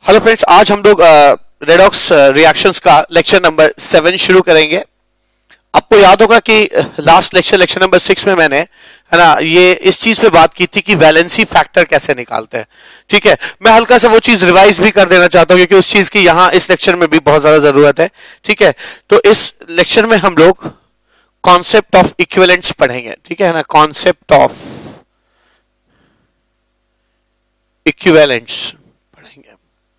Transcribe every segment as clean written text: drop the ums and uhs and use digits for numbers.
Hello friends, आज हम लोग रेडॉक्स रिएक्शंस का लेक्चर नंबर 7 शुरू करेंगे। आपको याद होगा कि लास्ट लेक्चर नंबर 6 में मैंने है ना ये इस चीज पे बात की थी कि वैलेंसी फैक्टर कैसे निकालते हैं। ठीक है, मैं हल्का सा वो चीज रिवाइज भी कर देना चाहता हूं क्योंकि उस चीज की यहाँ इस लेक्चर में भी बहुत ज्यादा जरूरत है। ठीक है, तो इस लेक्चर में हम लोग कॉन्सेप्ट ऑफ इक्विवेलेंट्स पढ़ेंगे। ठीक है ना, कॉन्सेप्ट ऑफ इक्विवेलेंट्स पढ़ेंगे,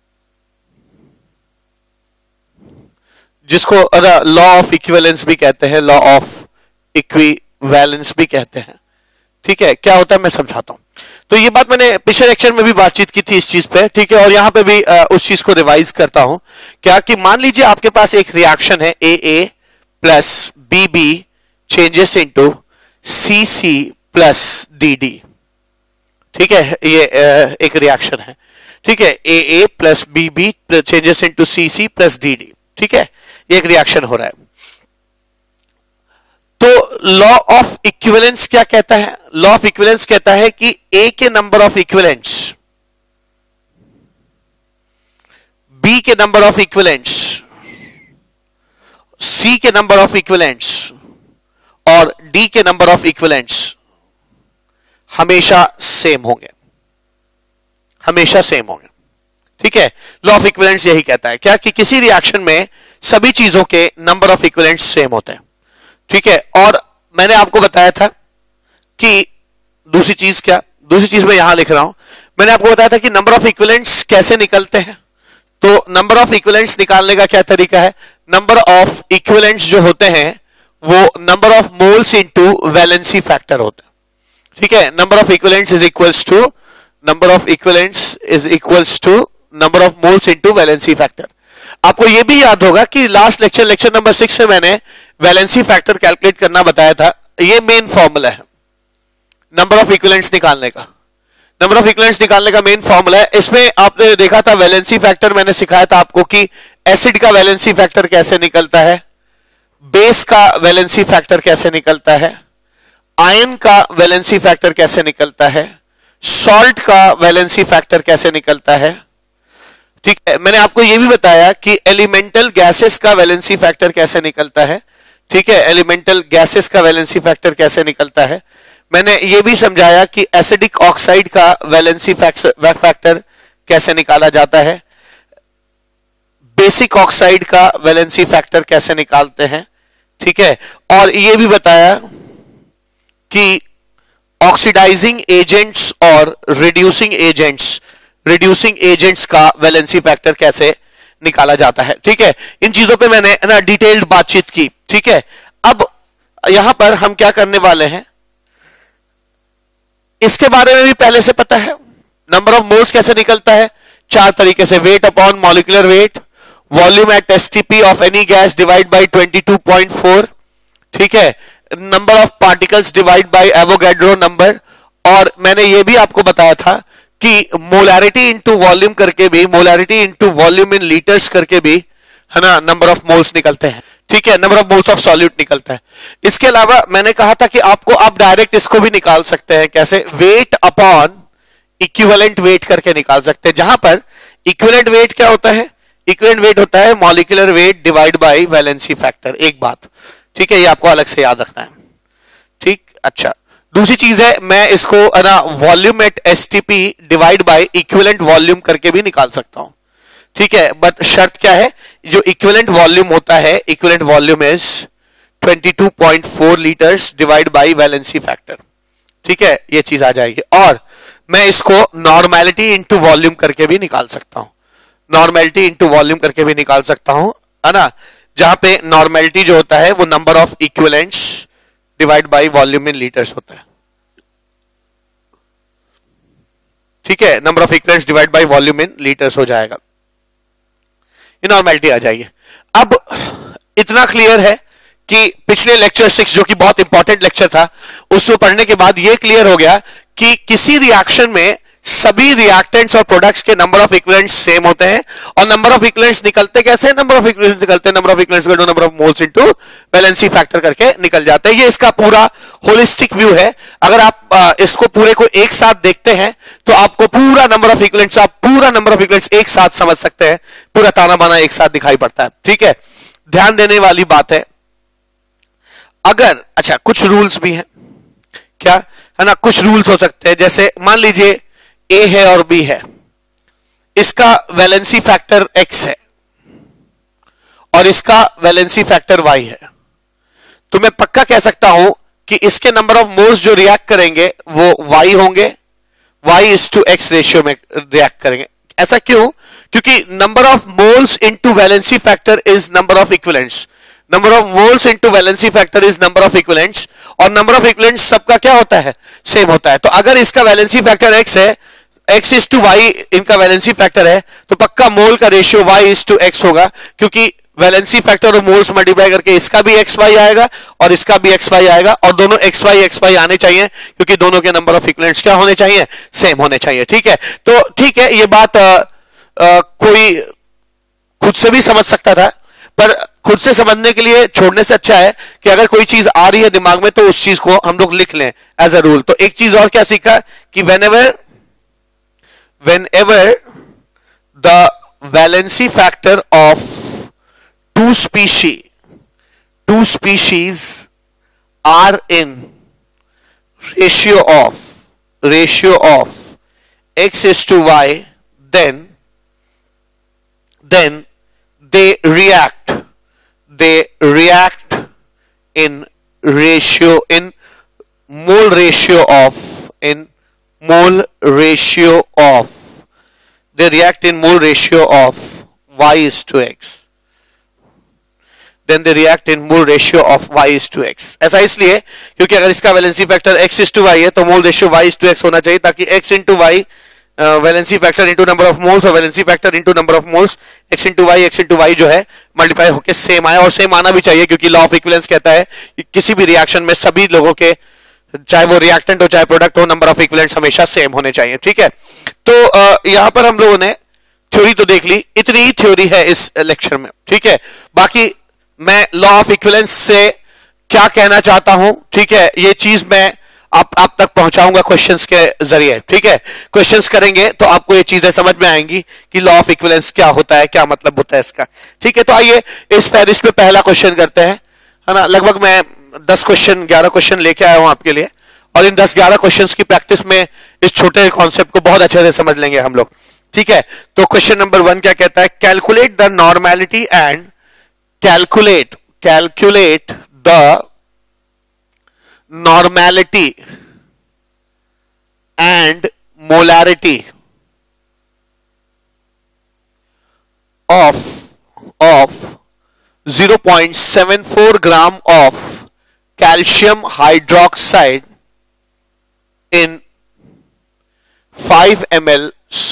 जिसको लॉ ऑफ इक्विवेलेंस भी कहते हैं, लॉ ऑफ इक्विवेलेंस भी कहते हैं। ठीक है, क्या होता है मैं समझाता हूं। तो ये बात मैंने पिछले लेक्चर में भी बातचीत की थी इस चीज पे। ठीक है, और यहां पे भी उस चीज को रिवाइज करता हूं। क्या कि मान लीजिए आपके पास एक रिएक्शन है AA plus BB changes into CC plus DD। ठीक है, ये एक रिएक्शन है। ठीक है, AA plus BB changes into CC plus DD। ठीक है, ये एक रिएक्शन हो रहा है। तो लॉ ऑफ इक्विवेलेंस क्या कहता है? लॉ ऑफ इक्विवेलेंस कहता है कि A के नंबर ऑफ इक्विवेलेंट्स, B के नंबर ऑफ इक्विवेलेंट्स, C के नंबर ऑफ इक्विवेलेंट्स और D के नंबर ऑफ इक्विवेलेंट्स हमेशा सेम होंगे, हमेशा सेम होंगे। ठीक है, लॉ ऑफ इक्विवेलेंस यही कहता है क्या कि किसी रिएक्शन में सभी चीजों के नंबर ऑफ इक्विवेलेंट्स सेम होते हैं। ठीक है, और मैंने आपको बताया था कि दूसरी चीज क्या, दूसरी चीज मैं यहां लिख रहा हूं, मैंने आपको बताया था कि नंबर ऑफ इक्विवेलेंट्स कैसे निकलते हैं। तो नंबर ऑफ इक्विवेलेंट्स निकालने का क्या तरीका है? नंबर ऑफ इक्विवेलेंट्स जो होते हैं वो number of moles into valency factor होते हैं। ठीक है, number of equivalents is equals to number of equivalents is equals to number of moles into valency factor. आपको यह भी याद होगा कि लास्ट लेक्चर नंबर 6 में मैंने वैलेंसी फैक्टर कैलकुलेट करना बताया था। यह मेन फॉर्मूला है नंबर ऑफ इक्विवेलेंट्स निकालने का। नंबर ऑफ इक्विवेलेंट्स निकालने का मेन फॉर्मूला है। इसमें आपने देखा था वैलेंसी फैक्टर, मैंने सिखाया था आपको कि एसिड का वैलेंसी फैक्टर कैसे निकलता है, बेस का वैलेंसी फैक्टर कैसे निकलता है, आयन का वैलेंसी फैक्टर कैसे निकलता है, सॉल्ट का वैलेंसी फैक्टर कैसे निकलता है। ठीक है, मैंने आपको यह भी बताया कि एलिमेंटल गैसेस का वैलेंसी फैक्टर कैसे निकलता है। ठीक है, एलिमेंटल गैसेस का वैलेंसी फैक्टर कैसे निकलता है। मैंने यह भी समझाया कि एसिडिक ऑक्साइड का वैलेंसी फैक्टर कैसे निकाला जाता है, बेसिक ऑक्साइड का वैलेंसी फैक्टर कैसे निकालते हैं। ठीक है, और यह भी बताया कि ऑक्सीडाइजिंग एजेंट्स और रिड्यूसिंग एजेंट्स का वैलेंसी फैक्टर कैसे निकाला जाता है। ठीक है, इन चीजों पे मैंने ना डिटेल्ड बातचीत की। ठीक है, अब यहां पर हम क्या करने वाले हैं, इसके बारे में भी पहले से पता है। नंबर ऑफ मोल्स कैसे निकलता है? 4 तरीके से, weight upon molecular weight, volume at STP of any gas divide by 22.4। ठीक है, number of particles divide by Avogadro number. और मैंने यह भी आपको बताया था कि मोलैरिटी इनटू वॉल्यूम करके भी, molarity into volume in litres करके भी है ना नंबर ऑफ मोल्स निकलते हैं। ठीक है, number of moles of solute निकलता है। इसके अलावा मैंने कहा था कि आपको आप डायरेक्ट इसको भी निकाल सकते हैं। कैसे? वेट अपॉन इक्विवेलेंट वेट करके निकाल सकते हैं, जहां पर इक्विवेलेंट वेट क्या होता है? इक्विवेलेंट वेट होता है molecular weight divide by valency factor. एक बात, ठीक है, ये आपको अलग से याद रखना है। ठीक, अच्छा, दूसरी चीज है मैं इसको ना volume at STP divide by equivalent volume करके भी निकाल सकता हूं। ठीक है, बट शर्त क्या है? जो इक्विवेलेंट वॉल्यूम होता है, equivalent volume is 22.4 litres divide by valency factor. ठीक है, ये चीज आ जाएगी। और मैं इसको नॉर्मेलिटी इंटू वॉल्यूम करके भी निकाल सकता हूं, नॉर्मेलिटी इंटू वॉल्यूम करके भी निकाल सकता हूं, है ना, जहां पे नॉर्मेलिटी जो होता है वो number of equivalents divide by volume in litres होता है। ठीक है, number of equivalents divide by volume in litres हो जाएगा, ये नॉर्मेलिटी आ जाएगी। अब इतना क्लियर है कि पिछले लेक्चर 6 जो कि बहुत इंपॉर्टेंट लेक्चर था, उसको पढ़ने के बाद यह क्लियर हो गया कि किसी रिएक्शन में सभी रिएक्टेंट्स और प्रोडक्ट्स के नंबर ऑफ इक्विवेलेंट्स सेम होते हैं। और नंबर ऑफ इक्विवेलेंट्स निकलते कैसे? नंबर ऑफ इक्विवेलेंट्स निकलते हैं number of equivalents number of moles into valency factor करके निकल जाते हैं। ये इसका पूरा होलिस्टिक व्यू है। अगर आप इसको पूरे को एक साथ देखते हैं तो आपको पूरा नंबर ऑफ इक्विवेलेंट्स, आप पूरा नंबर ऑफ इक्विवेलेंट्स एक साथ समझ सकते हैं, पूरा ताना बाना एक साथ दिखाई पड़ता है। ठीक है, ध्यान देने वाली बात है। अगर अच्छा कुछ रूल्स भी हैं, क्या है ना, कुछ रूल्स हो सकते हैं। जैसे मान लीजिए ए है और बी है, इसका वैलेंसी फैक्टर x है और इसका वैलेंसी फैक्टर y है, तो मैं पक्का कह सकता हूं कि इसके नंबर ऑफ मोल्स जो रिएक्ट करेंगे वो y होंगे, y/x रेशियो में रिएक्ट करेंगे। ऐसा क्यों? क्योंकि number of moles into valency factor is number of equivalents, number of moles into valency factor is number of equivalents, और नंबर ऑफ इक्विवेलेंट्स सबका क्या होता है, सेम होता है। तो अगर इसका वैलेंसी फैक्टर x है, x/y इनका वैलेंसी फैक्टर है, तो पक्का मोल का रेशियो y/x होगा, क्योंकि वैलेंसी फैक्टर और मोल्स मल्टीप्लाई करके इसका भी xy आएगा और इसका भी xy आएगा, और दोनों xy आने चाहिए क्योंकि दोनों के नंबर ऑफ इक्विवेलेंट्स क्या होने चाहिए, सेम होने चाहिए। ठीक है, तो ठीक है, ये बात कोई खुद से भी समझ सकता था, पर खुद से समझने के लिए छोड़ने से अच्छा है कि अगर कोई चीज आ रही है दिमाग में तो उस चीज को हम लोग लिख लें एज अ रूल। तो एक चीज और क्या सीखा कि whenever the valency factor of two species are in ratio of x/y, then they react in mole ratio of they react in mole ratio of y/x, then they react in mole ratio of y/x। ऐसा इसलिए क्योंकि अगर इसका valency factor x/y है तो mole ratio y/x होना चाहिए, ताकि x/y valency factor into number of moles और valency factor into number of moles x/y जो है मल्टीप्लाई होकर सेम आए, और सेम आना भी चाहिए क्योंकि लॉ ऑफ इक्विवेलेंस कहता है कि किसी भी रिएक्शन में सभी लोगों के, चाहे वो रिएक्टेंट हो चाहे प्रोडक्ट हो, नंबर ऑफ इक्विवेलेंट्स हमेशा सेम होने चाहिए। ठीक है, तो यहां पर हम लोगों ने थ्योरी तो देख ली, इतनी ही थ्योरी है इस लेक्चर में। ठीक है, बाकी मैं लॉ ऑफ इक्विवेलेंस से क्या कहना चाहता हूं, ठीक है, ये चीज मैं आप तक पहुंचाऊंगा क्वेश्चंस के जरिए। ठीक है, क्वेश्चंस करेंगे तो आपको ये चीजें समझ में आएंगी कि लॉ ऑफ इक्विवेलेंस क्या होता है, क्या मतलब होता है इसका। ठीक है, तो आइए इस फहरिस्त में पहला क्वेश्चन करते हैं, है ना। लगभग मैं 11 क्वेश्चन लेके आया हूं आपके लिए, और इन 10-11 क्वेश्चंस की प्रैक्टिस में इस छोटे कॉन्सेप्ट को बहुत अच्छे से समझ लेंगे हम लोग। ठीक है, तो क्वेश्चन नंबर 1 क्या कहता है, calculate the normality and calculate the normality and molarity of 0.74 gram of calcium hydroxide in 5 ml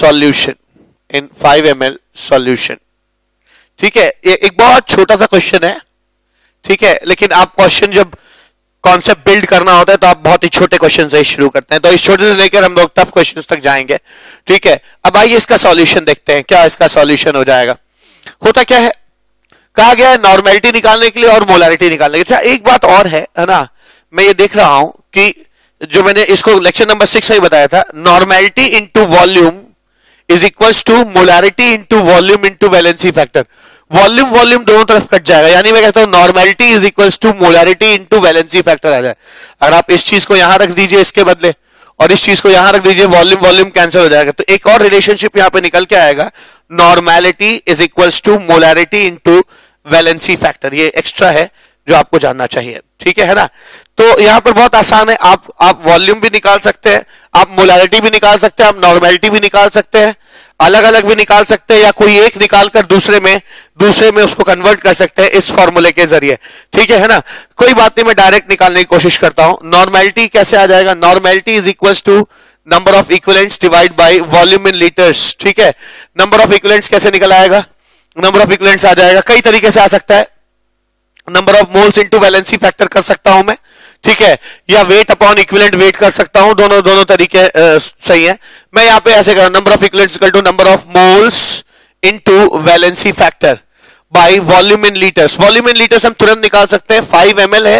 solution। ठीक है, ये एक बहुत छोटा सा क्वेश्चन है। ठीक है, लेकिन आप क्वेश्चन जब कॉन्सेप्ट बिल्ड करना होता है तो आप बहुत ही छोटे क्वेश्चन से शुरू करते हैं, तो इस छोटे से लेकर हम लोग टफ क्वेश्चंस तक जाएंगे। ठीक है, अब आइए इसका सॉल्यूशन देखते हैं, क्या इसका सॉल्यूशन हो जाएगा। होता क्या है, कहा गया है नॉर्मेलिटी निकालने के लिए और मोलारिटी निकालने के लिए। अच्छा, एक बात और है ना, मैं ये देख रहा हूं कि जो मैंने इसको लेक्चर नंबर 6 में बताया था, normality into volume is equals to molarity into volume into valency factor. Volume दोनों तरफ कट जाएगा, यानी मैं कहता हूं normality is equals to molarity into valency factor आ जाए। अगर आप इस चीज को यहां रख दीजिए इसके बदले, और इस चीज को यहां रख दीजिए, वॉल्यूम कैंसिल हो जाएगा, तो एक और रिलेशनशिप यहां पे निकल के आएगा, normality is equals to molarity into valency factor. ये एक्स्ट्रा है जो आपको जानना चाहिए। ठीक है ना, तो यहां पर बहुत आसान है, आप वॉल्यूम भी निकाल सकते हैं, आप मोलारिटी भी निकाल सकते हैं, आप नॉर्मेलिटी भी निकाल सकते हैं, अलग अलग भी निकाल सकते हैं, या कोई एक निकालकर दूसरे में उसको कन्वर्ट कर सकते हैं इस फॉर्मूले के जरिए। ठीक है ना, कोई बात नहीं, मैं डायरेक्ट निकालने की कोशिश करता हूं। नॉर्मेलिटी कैसे आ जाएगा, normality is equals to number of equivalents divide by volume in litres. ठीक है, नंबर ऑफ इक्विवेलेंट्स कैसे निकल आएगा, नंबर ऑफ इक्विवेलेंट्स आ जाएगा, कई तरीके से आ सकता है, number of moles into valency factor कर सकता हूं मैं। ठीक है, या वेट अपॉन इक्विवेलेंट वेट कर सकता हूं, दोनों तरीके सही है। मैं यहां पे ऐसे कर रहा हूं, number of equivalents equal to number of moles into valency factor by volume in litres. Volume in litres हम तुरंत निकाल सकते हैं, 5 ml है,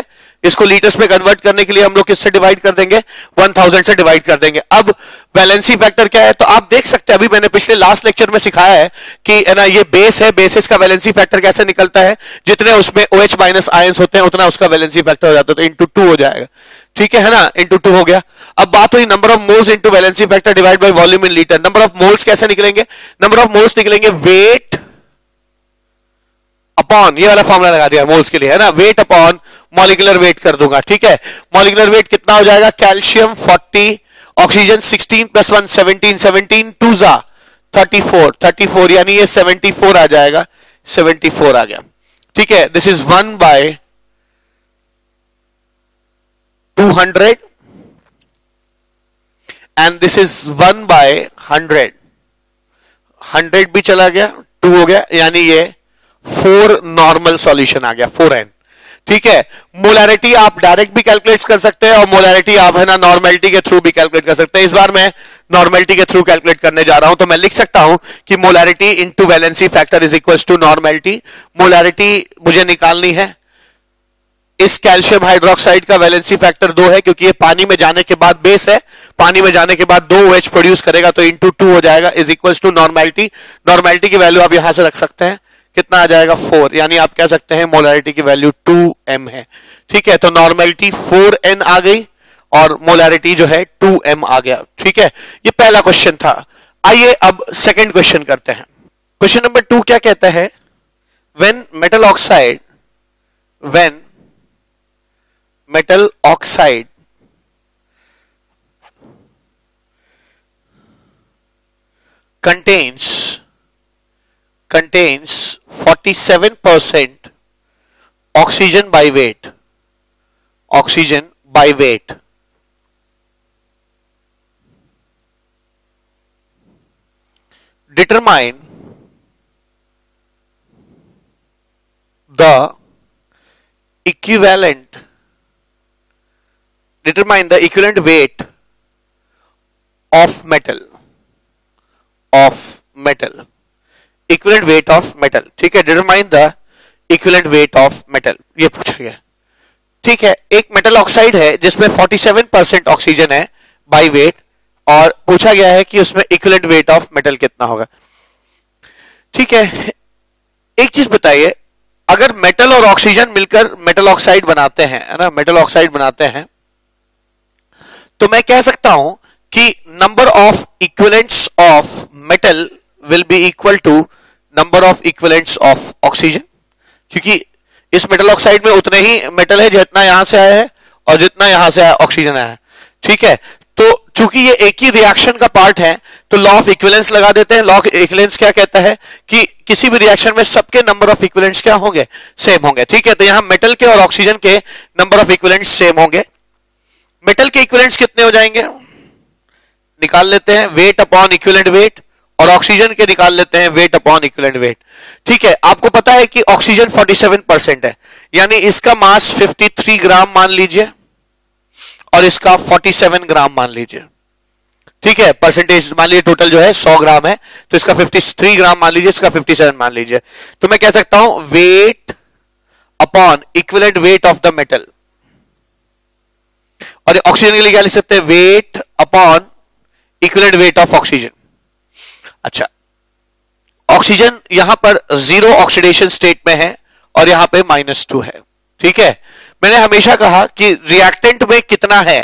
इसको लीटर्स में कन्वर्ट करने के लिए हम लोग किससे डिवाइड कर देंगे, 1000 से डिवाइड कर देंगे। अब वैलेंसी फैक्टर क्या है, तो आप देख सकते हैं, अभी मैंने पिछले लास्ट लेक्चर में सिखाया है कि ना ये बेस है, बेसिस का वैलेंसी फैक्टर कैसे निकलता है, जितने उसमें OH माइनस आयंस होते हैं उतना उसका वैलेंसी फैक्टर हो जाता है, तो इंटू 2 हो जाएगा। ठीक है ना, इंटू 2 हो गया। अब बात हुई number of moles into valency factor divide by volume in litre. Number of moles कैसे निकलेंगे, नंबर ऑफ मोल्स निकलेंगे वेट अपॉन, ये वाला फॉर्मूला लगा दिया मोल्स के लिए, है ना, वेट अपॉन मॉलिक्यूलर वेट कर दूंगा। ठीक है, मॉलिक्यूलर वेट कितना हो जाएगा, कैल्शियम 40, ऑक्सीजन 16 + 1 17, 17 2 जा 34, 34 यानी ये 74 आ जाएगा, 74 आ गया। ठीक है, this is 1/200 and this is 1/100, 100 भी चला गया, 2 हो गया, यानी ये 4 नॉर्मल सॉल्यूशन आ गया, 4n। ठीक है, मोलैरिटी आप डायरेक्ट भी कैलकुलेट कर सकते हैं और मोलैरिटी आप है ना नॉर्मेलिटी के थ्रू भी कैलकुलेट कर सकते हैं। इस बार मैं नॉर्मेलिटी के थ्रू कैलकुलेट करने जा रहा हूं, तो मैं लिख सकता हूं कि molarity into valency factor is equal to normality. Molarity मुझे निकालनी है, इस कैल्शियम हाइड्रोक्साइड का वैलेंसी फैक्टर 2 है क्योंकि ये पानी में जाने के बाद बेस है, पानी में जाने के बाद 2 OH प्रोड्यूस करेगा, तो इंटू 2 हो जाएगा, इज इक्वल टू नॉर्मेलिटी। नॉर्मेलिटी की वैल्यू आप यहां से रख सकते हैं, कितना आ जाएगा 4, यानी आप कह सकते हैं मोलैरिटी की वैल्यू 2m है। ठीक है, तो नॉर्मेलिटी 4n आ गई और मोलैरिटी जो है 2m आ गया। ठीक है, ये पहला क्वेश्चन था। आइए अब सेकंड क्वेश्चन करते हैं। क्वेश्चन नंबर 2 क्या कहता है, when metal oxide contains 47% oxygen by weight, determine the equivalent weight of metal, equivalent weight of metal. ठीक है, determine the equivalent weight of metal, ये पूछा गया। ठीक है, एक मेटल ऑक्साइड है जिसमें 47% ऑक्सीजन है बाय वेट, और पूछा गया है कि उसमें इक्विवेलेंट वेट ऑफ मेटल कितना होगा। ठीक है, एक चीज बताइए, अगर मेटल और ऑक्सीजन मिलकर मेटल ऑक्साइड बनाते हैं, है ना, मेटल ऑक्साइड बनाते हैं, तो मैं कह सकता हूं कि number of equivalents of metal will be equal to number of equivalents of oxygen, क्योंकि इस मेटल ऑक्साइड में उतने ही मेटल है जितना यहां से आया है और जितना यहां से ऑक्सीजन आया है। ठीक है, तो चूंकि ये एक ही रिएक्शन का पार्ट है तो लॉ ऑफ इक्विवेलेंस लगा देते हैं। लॉ ऑफ इक्विवेलेंस क्या कहता है कि किसी भी रिएक्शन में सबके नंबर ऑफ इक्विवेलेंट्स क्या होंगे, सेम होंगे। ठीक है, तो यहां मेटल के और ऑक्सीजन के नंबर ऑफ इक्विवेलेंट्स सेम होंगे। मेटल के इक्विवेलेंट्स कितने हो जाएंगे, निकाल लेते हैं, वेट अपॉन इक्विवेलेंट वेट, और ऑक्सीजन के निकाल लेते हैं वेट अपॉन इक्विवेलेंट वेट। ठीक है, आपको पता है कि ऑक्सीजन 47% है, यानी इसका मास 53 ग्राम मान लीजिए और इसका 47 ग्राम मान लीजिए। ठीक है, परसेंटेज मान लीजिए टोटल जो है 100 ग्राम है, तो इसका 53 ग्राम मान लीजिए, इसका 57 मान लीजिए। तो मैं कह सकता हूं weight upon equivalent weight of the metal, और ऑक्सीजन के लिए क्या लिख सकते हैं, weight upon equivalent weight of oxygen. अच्छा, ऑक्सीजन यहां पर 0 ऑक्सीडेशन स्टेट में है और यहां पे -2 है। ठीक है, मैंने हमेशा कहा कि रिएक्टेंट में कितना है,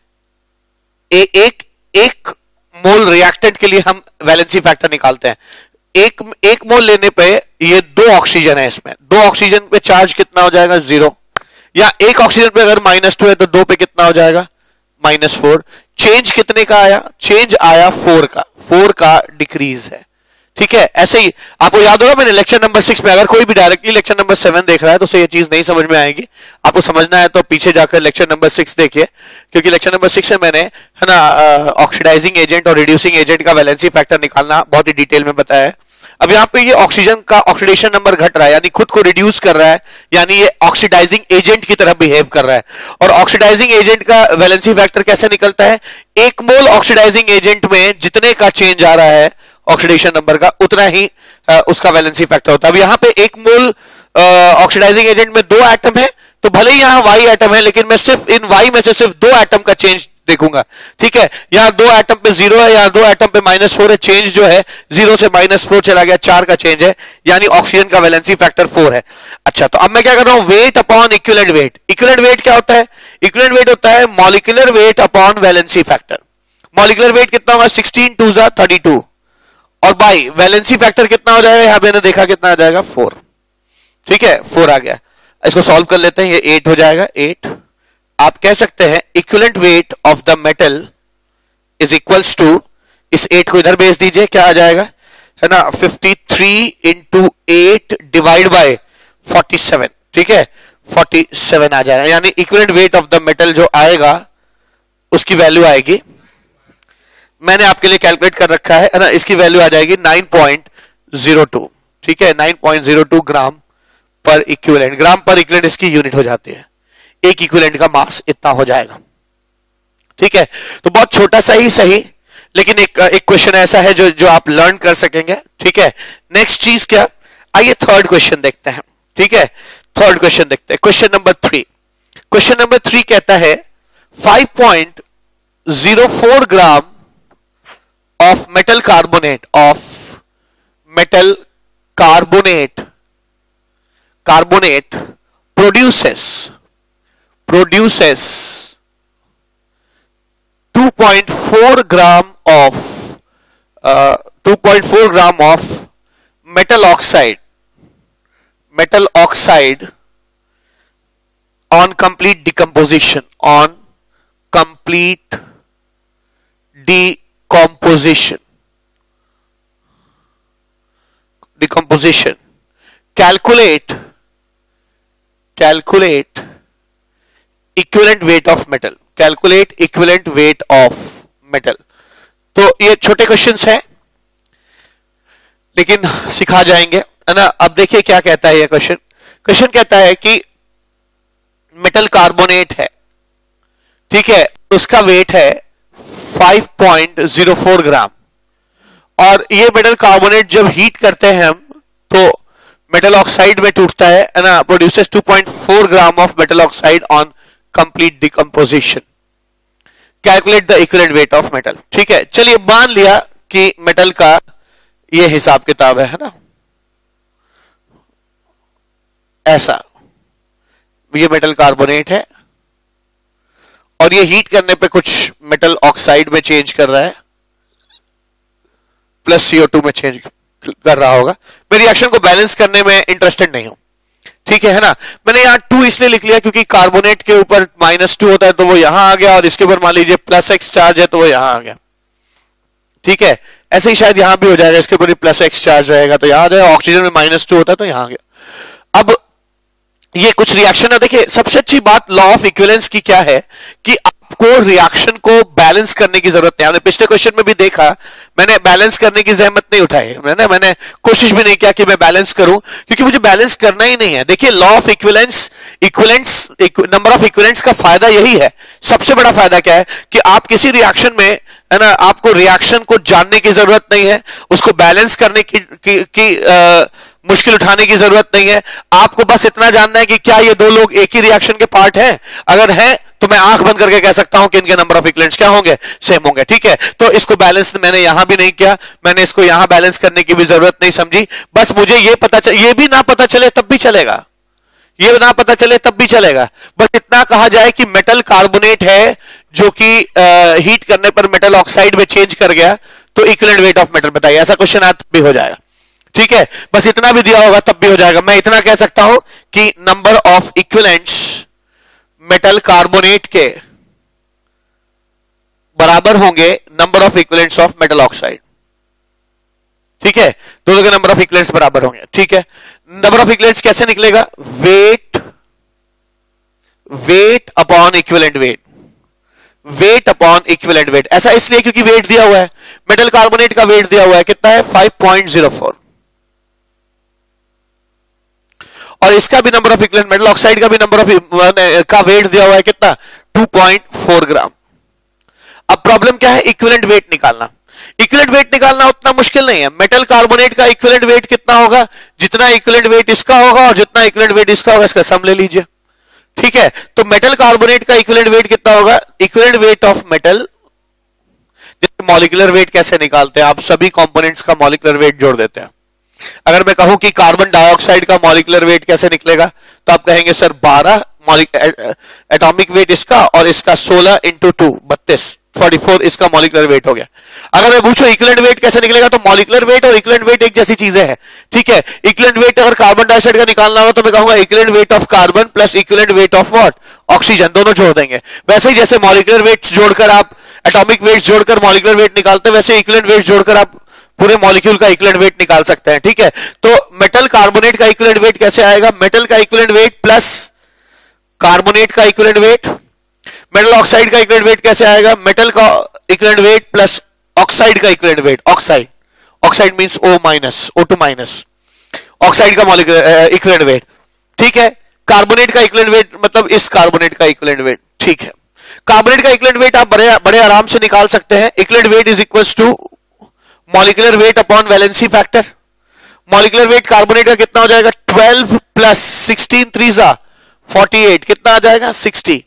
एक मोल रिएक्टेंट के लिए हम वैलेंसी फैक्टर निकालते हैं। एक मोल लेने पे ये 2 ऑक्सीजन है, इसमें 2 ऑक्सीजन पे चार्ज कितना हो जाएगा, 0, या एक ऑक्सीजन पे अगर -2 है तो 2 पे कितना हो जाएगा, -4। चेंज कितने का आया, चेंज आया 4 का डिक्रीज है। ठीक है, ऐसे ही आपको याद होगा मैंने लेक्चर नंबर 6 में, अगर कोई भी डायरेक्टली लेक्चर नंबर 7 देख रहा है तो उसे ये चीज नहीं समझ में आएगी, आपको समझना है तो पीछे जाकर लेक्चर नंबर 6 देखिए, क्योंकि लेक्चर नंबर 6 में मैंने, है ना, ऑक्सीडाइजिंग एजेंट और रिड्यूसिंग एजेंट का वैलेंसी फैक्टर निकालना बहुत ही डिटेल में बताया है। अब यहाँ पे ये ऑक्सीजन का ऑक्सीडेशन नंबर घट रहा है, यानी खुद को रिड्यूस कर रहा है, यानी ये ऑक्सीडाइजिंग एजेंट की तरह बिहेव कर रहा है। और ऑक्सीडाइजिंग एजेंट का वैलेंसी फैक्टर कैसे निकलता है, 1 मोल ऑक्सीडाइजिंग एजेंट में जितने का चेंज आ रहा है ऑक्सीडेशन नंबर का, उतना ही उसका वैलेंसी फैक्टर होता है। अब यहाँ पे 1 मोल ऑक्सीडाइजिंग एजेंट में 2 एटम है, तो भले ही यहां Y एटम है, लेकिन मैं सिर्फ इन Y में से सिर्फ 2 एटम का चेंज देखूंगा। ठीक है, यहां 2 एटम पे 0 है, यहां 2 एटम पे -4 है, चेंज जो है 0 से -4 चला गया, 4 का चेंज है, यानी ऑक्सीजन का वैलेंसी फैक्टर 4 है। अच्छा, तो अब मैं क्या कर रहा हूं, weight upon equivalent weight. Equivalent weight क्या होता है? इक्विवेलेंट वेट होता है molecular weight upon valency factor. Molecular weight कितना होगा? 16 2 32, और बाई वैलेंसी फैक्टर कितना हो जाएगा? यहां मैंने देखा कितना आ जाएगा, 4। ठीक है, 4 आ गया। इसको सॉल्व कर लेते हैं, ये 8 हो जाएगा। 8 आप कह सकते हैं equivalent weight of the metal is equals to, इस 8 को इधर भेज दीजिए, क्या आ जाएगा, है ना, 53 इंटू 8 डिवाइड बाय 47। ठीक है, 47 आ जाएगा, यानी equivalent weight of the metal जो आएगा उसकी वैल्यू आएगी, मैंने आपके लिए कैलकुलेट कर रखा है ना, इसकी वैल्यू आ जाएगी 9.02। ठीक है, 9.02 ग्राम पर इक्विवेलेंट। ग्राम पर इक्विवेलेंट इसकी यूनिट हो जाती है, एक इक्विवेलेंट का मास इतना हो जाएगा। ठीक है, तो बहुत छोटा सा ही सही, लेकिन एक क्वेश्चन ऐसा है जो आप लर्न कर सकेंगे। ठीक है, नेक्स्ट चीज क्या, आइए थर्ड क्वेश्चन देखते हैं। ठीक है, थर्ड क्वेश्चन देखते हैं, क्वेश्चन नंबर 3। क्वेश्चन नंबर 3 कहता है 5.04 ग्राम of metal carbonate produces 2.4 gram of 2.4 gram of metal oxide on complete decomposition, calculate equivalent weight of metal, तो ये छोटे क्वेश्चंस हैं लेकिन सिखा जाएंगे, है ना। अब देखिए क्या कहता है ये क्वेश्चन कहता है कि मेटल कार्बोनेट है, ठीक है, उसका वेट है 5.04 ग्राम, और ये मेटल कार्बोनेट जब हीट करते हैं हम तो मेटल ऑक्साइड में टूटता है ना, produces 2.4 gram of metal oxide on complete decomposition. Calculate the equivalent weight of metal. ठीक है, चलिए मान लिया कि मेटल का ये हिसाब किताब है ना, ऐसा, ये मेटल कार्बोनेट है और ये हीट करने पे कुछ मेटल ऑक्साइड में चेंज कर रहा है, प्लस CO2 में चेंज कर रहा होगा। मैं रिएक्शन को बैलेंस करने में इंटरेस्टेड नहीं हूं, ठीक है ना। मैंने यहां 2 इसलिए लिख लिया क्योंकि कार्बोनेट के ऊपर -2 होता है तो वो यहां आ गया, और इसके ऊपर मान लीजिए +X चार्ज है तो वो यहां आ गया। ठीक है, ऐसे ही शायद यहां भी हो जाएगा, इसके ऊपर +X चार्ज रहेगा तो यहां आ जाएगा, ऑक्सीजन में -2 होता है तो यहां आ गया। अब ये कुछ रिएक्शन है, देखिए सबसे अच्छी बात लॉ ऑफ इक्विवेलेंस की क्या है कि आपको रिएक्शन को बैलेंस करने की जरूरत नहीं। हमने पिछले क्वेश्चन में भी देखा, मैंने बैलेंस करने की जहमत नहीं उठाई, मैंने कोशिश भी नहीं किया कि मैं बैलेंस करूं, क्योंकि मुझे बैलेंस करना ही नहीं है। देखिए law of equivalence, number of equivalents का फायदा यही है, सबसे बड़ा फायदा क्या है कि आप किसी रिएक्शन में, है ना, आपको रिएक्शन को जानने की जरूरत नहीं है, उसको बैलेंस करने की मुश्किल उठाने की जरूरत नहीं है। आपको बस इतना जानना है कि क्या ये 2 लोग एक ही रिएक्शन के पार्ट हैं, अगर हैं तो मैं आंख बंद करके कह सकता हूं कि इनके नंबर ऑफ इक्विवेलेंट्स क्या होंगे, सेम होंगे। ठीक है, तो इसको बैलेंस मैंने यहां भी नहीं किया, मैंने इसको यहां बैलेंस करने की भी जरूरत नहीं समझी। बस मुझे ये भी ना पता चले तब भी चलेगा, ये ना पता चले तब भी चलेगा, बस इतना कहा जाए कि मेटल कार्बोनेट है जो कि हीट करने पर मेटल ऑक्साइड में चेंज कर गया, तो इक्विवेलेंट वेट ऑफ मेटल बताइए। ऐसा क्वेश्चन आज भी हो जाएगा, ठीक है, बस इतना भी दिया होगा तब भी हो जाएगा। मैं इतना कह सकता हूं कि number of equivalents metal carbonate के बराबर होंगे number of equivalents of metal oxide. ठीक है, दोनों के नंबर ऑफ इक्विवेलेंट्स बराबर होंगे। ठीक है, नंबर ऑफ इक्विवेलेंट्स कैसे निकलेगा, weight upon equivalent weight, weight upon equivalent weight. ऐसा इसलिए क्योंकि वेट दिया हुआ है, मेटल कार्बोनेट का वेट दिया हुआ है, कितना है 5.04, और इसका भी number of equivalent, metal oxide का भी नंबर ऑफ का वेट दिया हुआ है कितना, 2.4 ग्राम। अब प्रॉब्लम क्या है, इक्विवेलेंट वेट निकालना। इक्विवेलेंट वेट निकालना उतना मुश्किल नहीं है। मेटल कार्बोनेट का इक्विवेलेंट वेट कितना होगा, जितना इक्विवेलेंट वेट इसका होगा और जितना इक्विवेलेंट वेट इसका होगा, इसका सम ले लीजिए। ठीक है, तो मेटल कार्बोनेट का इक्विवेलेंट वेट कितना होगा? इक्विवेलेंट वेट ऑफ मेटल, जैसे मॉलिक्यूलर वेट कैसे निकालते हैं, आप सभी कंपोनेंट्स का मॉलिक्यूलर वेट जोड़ देते हैं। अगर मैं कहूं कि कार्बन डाइऑक्साइड का मॉलिक्यूलर वेट कैसे निकलेगा, तो आप कहेंगे सर 12 एटॉमिक वेट इसका और इसका 16 इंटू 2 32 44 इसका मॉलिक्यूलर वेट हो गया। अगर मैं पूछूं इक्विवेलेंट वेट कैसे निकलेगा, तो मॉलिक्यूलर वेट और इक्विवेलेंट वेट एक जैसी चीजें हैं। ठीक है, इक्विवेलेंट वेट अगर कार्बन डाइऑक्साइड का निकालना हो तो मैं कहूंगा equivalent weight of carbon plus equivalent weight of what? Oxygen, दोनों जोड़ देंगे। वैसे ही जैसे मॉलिक्यूलर वेट्स जोड़कर आप एटॉमिक वेट्स जोड़कर मॉलिक्यूलर वेट निकालते हैं, वैसे इक्विवेलेंट वेट्स जोड़कर आप पूरे मॉलिक्यूल का इक्विवेलेंट वेट निकाल सकते हैं। ठीक है, तो मेटल कार्बोनेट का इक्विवेलेंट वेट कैसे आएगा? मेटल का इक्विवेलेंट वेट प्लस कार्बोनेट का इक्विवेलेंट वेट। मेटल ऑक्साइड का इक्विवेलेंट वेट कैसे आएगा? मेटल का इक्विवेलेंट वेट प्लस ऑक्साइड का equivalent weight. Oxide means O minus O2 minus, oxide का मॉलिक्यूलर इक्विवेलेंट वेट। ठीक है, कार्बोनेट का इक्विवेलेंट वेट मतलब इस कार्बोनेट का इक्विवेलेंट वेट। ठीक है, कार्बोनेट का इक्विवेलेंट वेट आप बड़े आराम से निकाल सकते हैं। Equivalent weight is equals to molecular weight upon valency factor. Molecular weight carbonate का कितना हो जाएगा? 12 प्लस 16 3 48, कितना आ जाएगा? 60।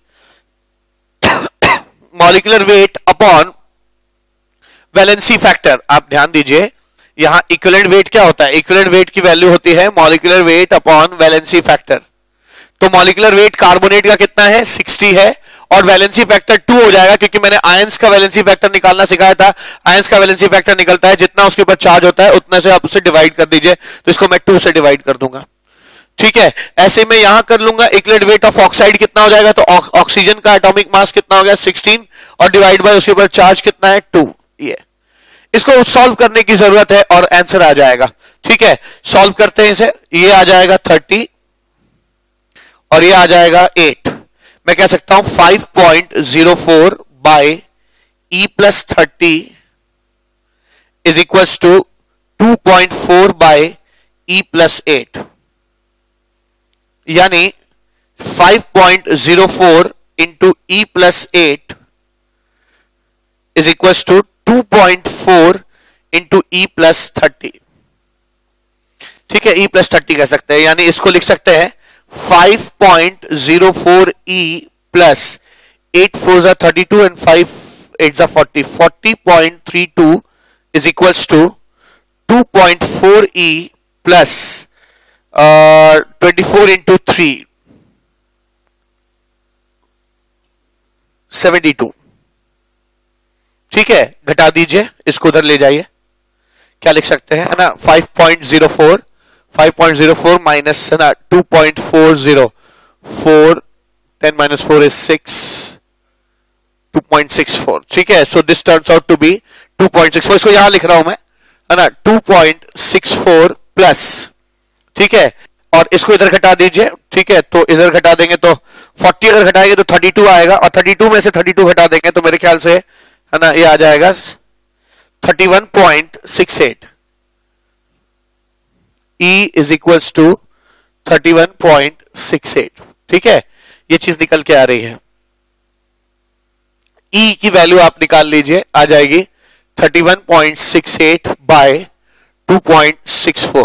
Molecular weight upon valency factor, आप ध्यान दीजिए यहां इक्विवेलेंट वेट क्या होता है? इक्विवेलेंट वेट की वैल्यू होती है molecular weight upon valency factor. तो मॉलिक्यूलर वेट कार्बोनेट का कितना है? 60 है, और वैलेंसी फैक्टर 2 हो जाएगा, क्योंकि मैंने आयंस का वैलेंसी फैक्टर निकालना सिखाया था। आयंस का वैलेंसी फैक्टर निकलता है जितना उसके ऊपर चार्ज होता है उतने से आप उसे डिवाइड कर दीजिए, तो इसको मैं 2 से डिवाइड कर दूंगा। ठीक है, ऐसे में यहां कर लूंगा इक्विवेलेंट वेट ऑफ ऑक्साइड कितना हो जाएगा, तो ऑक्सीजन का एटॉमिक मास कितना हो गया? 16, और डिवाइड बाय उसके ऊपर चार्ज कितना है? 2। ये इसको सॉल्व करने की जरूरत है और आंसर आ जाएगा। ठीक है, सॉल्व करते हैं इसे। ये आ जाएगा 30 और ये आ जाएगा 8। मैं कह सकता हूं 5.04 by E plus 30 is equals to 2.4 by E plus 8, यानी 5.04 into E plus 8 is equals to 2.4 into E plus 30। ठीक है, E प्लस 30 कह सकते हैं, यानी इसको लिख सकते हैं 5.04 E plus 8 4 32 and 5 8 40, 40.32 is equals to 2.4 E plus 24 into 3 72। ठीक है, घटा दीजिए, इसको उधर ले जाइए। क्या लिख सकते हैं, है ना? 5.04 माइनस है ना 2.40, 4 10 minus 4 is 6, 2.64। ठीक है, so this turns out to be 2.64। इसको यहां लिख रहा हूं मैं, है ना, 2.64 प्लस। ठीक है, और इसको इधर घटा दीजिए। ठीक है, तो इधर घटा देंगे तो 40 अगर घटाएंगे तो 32 आएगा, और 32 में से 32 घटा देंगे तो मेरे ख्याल से, है ना, ये आ जाएगा 31.68। E is equals to 31.68। ठीक है, ये चीज निकल के आ रही है। E की वैल्यू आप निकाल लीजिए, आ जाएगी 31.68 बाय 2.64।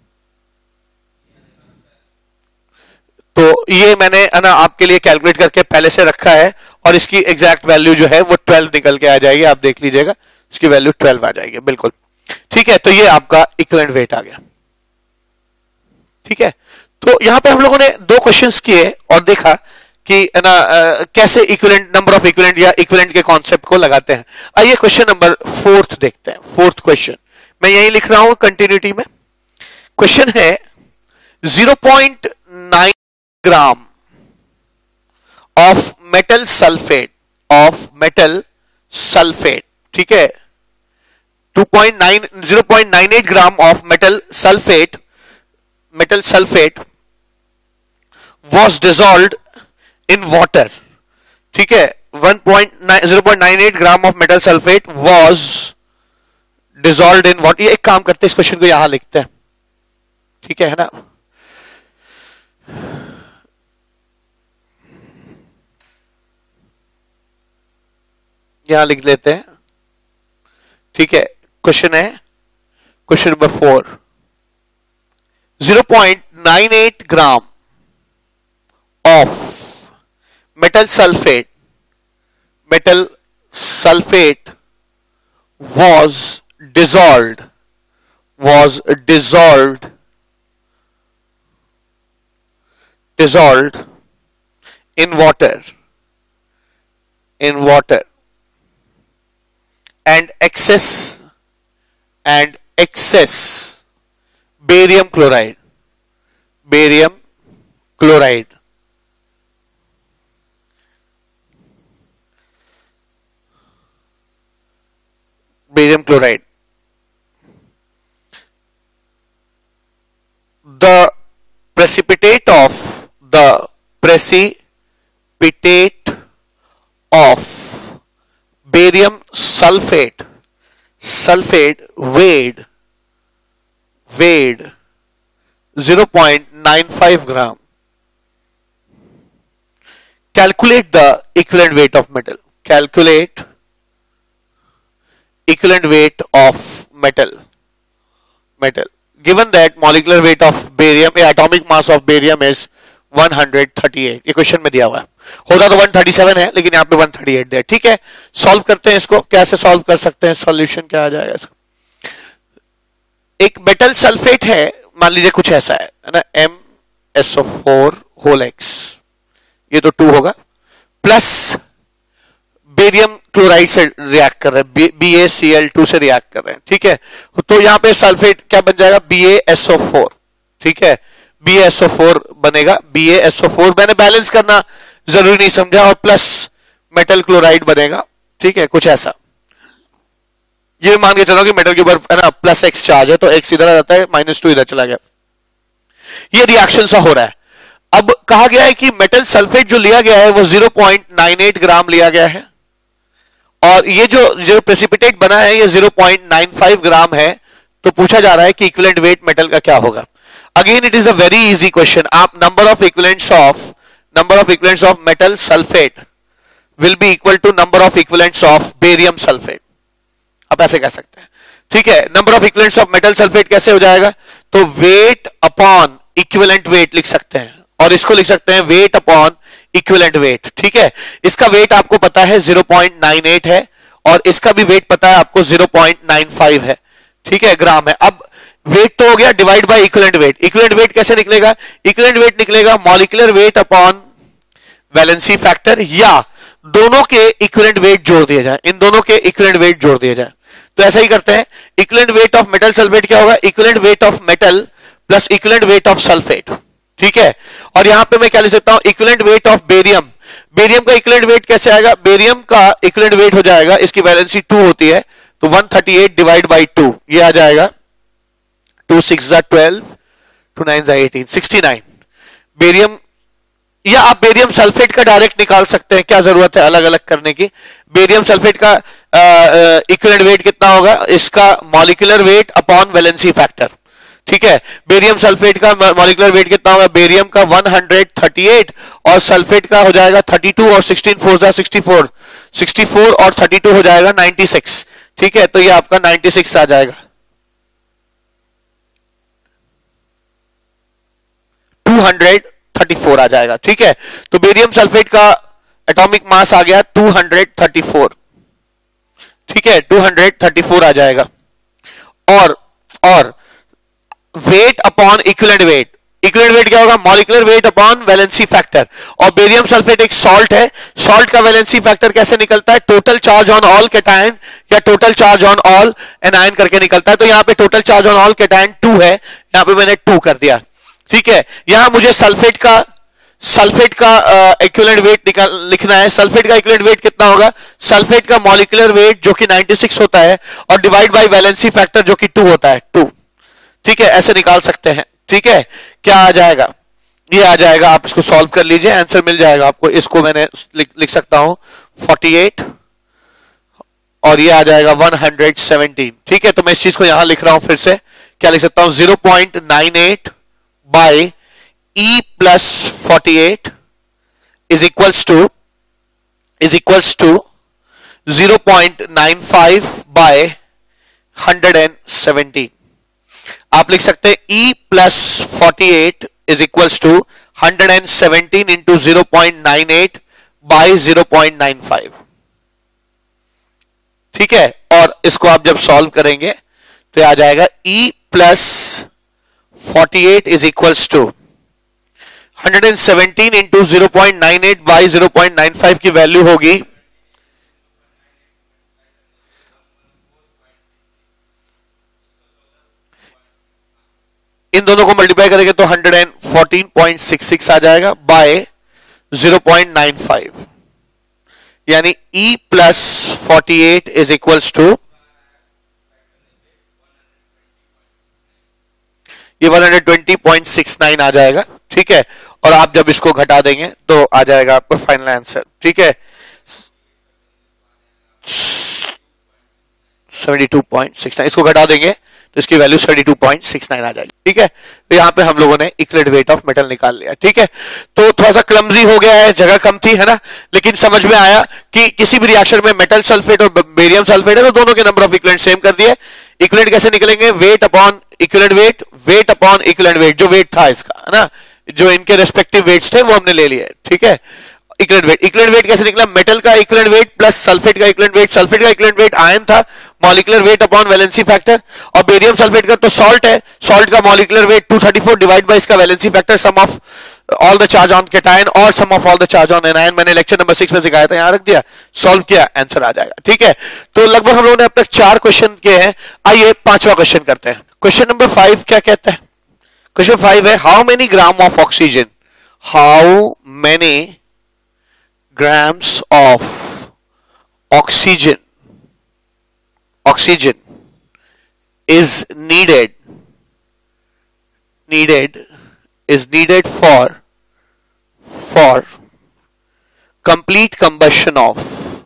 तो ये मैंने, है ना, आपके लिए कैलकुलेट करके पहले से रखा है, और इसकी एग्जैक्ट वैल्यू जो है वो 12 निकल के आ जाएगी। आप देख लीजिएगा, इसकी वैल्यू 12 आ जाएगी बिल्कुल। ठीक है, तो ये आपका इक्विवेलेंट वेट आ गया। ठीक है, तो यहां पे हम लोगों ने 2 क्वेश्चंस किए और देखा कि, है ना, कैसे इक्विवेलेंट, नंबर ऑफ इक्विवेलेंट या इक्विवेलेंट के कॉन्सेप्ट को लगाते हैं। आइए क्वेश्चन नंबर 4 देखते हैं। 4th क्वेश्चन मैं यही लिख रहा हूं कंटिन्यूटी में। क्वेश्चन है 0.9 ग्राम ऑफ मेटल सल्फेट। ठीक है, 0.98 gram of metal sulphate was dissolved in water। ठीक है, 0.98 gram of metal sulphate was dissolved in water। ये एक काम करते हैं, इस क्वेश्चन को यहां लिखते हैं। ठीक है ना, यहां लिख लेते हैं। ठीक है, क्वेश्चन है question number 4, 0.98 gram of metal sulfate was dissolved in water and excess barium chloride the precipitate of barium sulfate weighed 0.95 gram. Calculate the equivalent weight of metal. Given that molecular weight of barium, atomic mass of barium is 138. ये question में दिया हुआ है, होता तो 137 है लेकिन यहाँ पे 138 दिया। ठीक है, सॉल्व करते हैं इसको। कैसे सॉल्व कर सकते हैं, सॉल्यूशन क्या आ जाएगा इसका? एक मेटल सल्फेट है, मान लीजिए कुछ ऐसा है ना, MsO4 होल X, ये तो 2 होगा, प्लस बेरियम क्लोराइड से रिएक्ट कर रहे हैं, BaCl2 से रिएक्ट कर रहे हैं। ठीक है, तो यहां पे सल्फेट क्या बन जाएगा, BaSO4। ठीक है, BaSO4 बनेगा, BaSO4 मैंने बैलेंस करना जरूरी नहीं समझा, और प्लस मेटल क्लोराइड बनेगा। ठीक है, कुछ ऐसा, ये मान के चलो कि मेटल के ऊपर है ना प्लस X चार्ज है, तो X इधर आ जाता है, -2 इधर चला गया। ये रिएक्शन सा हो रहा है। अब कहा गया है कि मेटल सल्फेट जो लिया गया है वो 0.98 ग्राम लिया गया है, और ये जो प्रेसिपिटेट बना है ये 0.95 ग्राम है। तो पूछा जा रहा है कि इक्विवेलेंट वेट मेटल का क्या होगा। Again it is a very easy question. आप number of equivalents of metal sulphate will be equal to number of equivalents of barium sulphate, आप ऐसे कह सकते हैं। ठीक है, number of equivalents of metal sulphate कैसे हो जाएगा, तो वेट अपॉन इक्विवेलेंट वेट लिख सकते हैं, और इसको लिख सकते हैं वेट अपॉन इक्विवेलेंट वेट। ठीक है, इसका वेट आपको पता है 0.98 है, और इसका भी वेट पता है आपको 0.95 है। ठीक है, ग्राम है। अब वेट तो हो गया, divide by equivalent weight. Equivalent weight कैसे निकलेगा, इक्विवेलेंट वेट निकलेगा molecular weight upon valency factor, या दोनों के इक्विवेलेंट वेट जोड़ दिए जाए, इन दोनों के इक्विवेलेंट वेट जोड़ दिए जाए। तो ऐसा ही करते हैं। Equivalent weight of metal sulphate क्या होगा, equivalent weight of metal plus equivalent weight of sulphate. ठीक है, और यहां पे मैं क्या लिख सकता हूं, equivalent weight of barium. Barium का इक्विवेलेंट वेट कैसे आएगा, बेरियम का इक्विवेलेंट वेट हो जाएगा, इसकी वैलेंसी 2 होती है, तो 138 डिवाइड बाई 2, ये आ जाएगा 2 6 12, 2 9 18, 69 बेरियम। या आप बेरियम सल्फेट का डायरेक्ट निकाल सकते हैं, क्या जरूरत है अलग अलग करने की। बेरियम सल्फेट का इक्विवेलेंट वेट कितना होगा, इसका molecular weight upon valency factor. ठीक है, बेरियम सल्फेट का मॉलिक्यूलर वेट कितना होगा, बेरियम का 138 और सल्फेट का हो जाएगा 32, और 16 4 64 और 32 हो जाएगा 96। ठीक है, तो ये आपका 96 आ जाएगा, 234 आ जाएगा। ठीक है, तो बेरियम सल्फेट का एटॉमिक मास आ गया 234। ठीक है, 234 आ जाएगा, और weight upon equivalent weight, equivalent weight क्या होगा, molecular weight upon valency factor. और बेरियम सल्फेट एक सॉल्ट है, सॉल्ट का वैलेंसी फैक्टर कैसे निकलता है, total charge on all cation या total charge on all anion करके निकलता है। तो यहां पे total charge on all cation 2 है, यहां पे मैंने 2 कर दिया। ठीक है, यहां मुझे सल्फेट का इक्विवेलेंट वेट लिखना है। सल्फेट का इक्विवेलेंट वेट कितना होगा, सल्फेट का मॉलिक्यूलर वेट जो कि 96 होता है, और डिवाइड बाय वैलेंसी फैक्टर जो कि 2 होता है, 2। ठीक है, ऐसे निकाल सकते हैं। ठीक है, क्या आ जाएगा, ये आ जाएगा, आप इसको सॉल्व कर लीजिए, आंसर मिल जाएगा आपको। इसको मैंने लिख सकता हूं 48, और ये आ जाएगा 117। ठीक है, तो मैं इस चीज को यहां लिख रहा हूं फिर से, क्या लिख सकता हूं, 0.98 by E plus 48 is equals to 0.95 by 117। आप लिख सकते हैं E plus 48 is equals to 117 into 0.98 by 0.95। ठीक है, और इसको आप जब सॉल्व करेंगे तो आ जाएगा E plus 48 is equals to 117 into 0.98 by 0.95 की वैल्यू होगी इन दोनों को मल्टीप्लाई करेंगे तो 114.66 आ जाएगा बाय 0.95, यानी E plus 48 is equals to ये 120.69 आ जाएगा। ठीक है, और आप जब इसको घटा देंगे तो आ जाएगा आपका फाइनल आंसर। ठीक है, 72.69, इसको घटा देंगे तो इसकी वैल्यू 72.69 आ जाएगी। ठीक है, तो यहां पे हम लोगों ने इक्विवेलेंट वेट ऑफ मेटल निकाल लिया। ठीक है, तो थोड़ा सा क्लमजी हो गया है, जगह कम थी, है ना, लेकिन समझ में आया कि किसी भी रिएक्शन में मेटल सल्फेट और बेरियम सल्फेट है तो दोनों के नंबर ऑफ इक्विवेलेंट सेम कर दिए। इक्विवेलेंट कैसे निकलेंगे? Weight upon equivalent weight, weight upon equivalent weight, जो वेट था इसका, है ना, जो इनके रेस्पेक्टिव वेट्स थे वो हमने ले लिए। ठीक है, इक्विवेलेंट वेट कैसे निकला? मेटल का इक्विवेलेंट वेट प्लस सल्फेट का इक्विवेलेंट वेट। सल्फेट का इक्विवेलेंट वेट आयन था, molecular weight upon valency factor, और बेरियम सल्फेट का तो सॉल्ट है, सॉल्ट का मॉलिक्यूलर वेट 234 डिवाइड बाय इसका valency factor, sum of all the charge on cation और sum of all the charge on anion. मैंने lecture number 6 में सिखाया था, यहां रख दिया, सॉल्व किया, आंसर आ जाएगा। ठीक है, तो लगभग हम लोगों ने अब तक 4 क्वेश्चन किए हैं। आइए 5वां क्वेश्चन करते हैं। क्वेश्चन नंबर 5 क्या कहता है? क्वेश्चन 5 है, how many gram of oxygen, how many grams of oxygen is needed for complete combustion of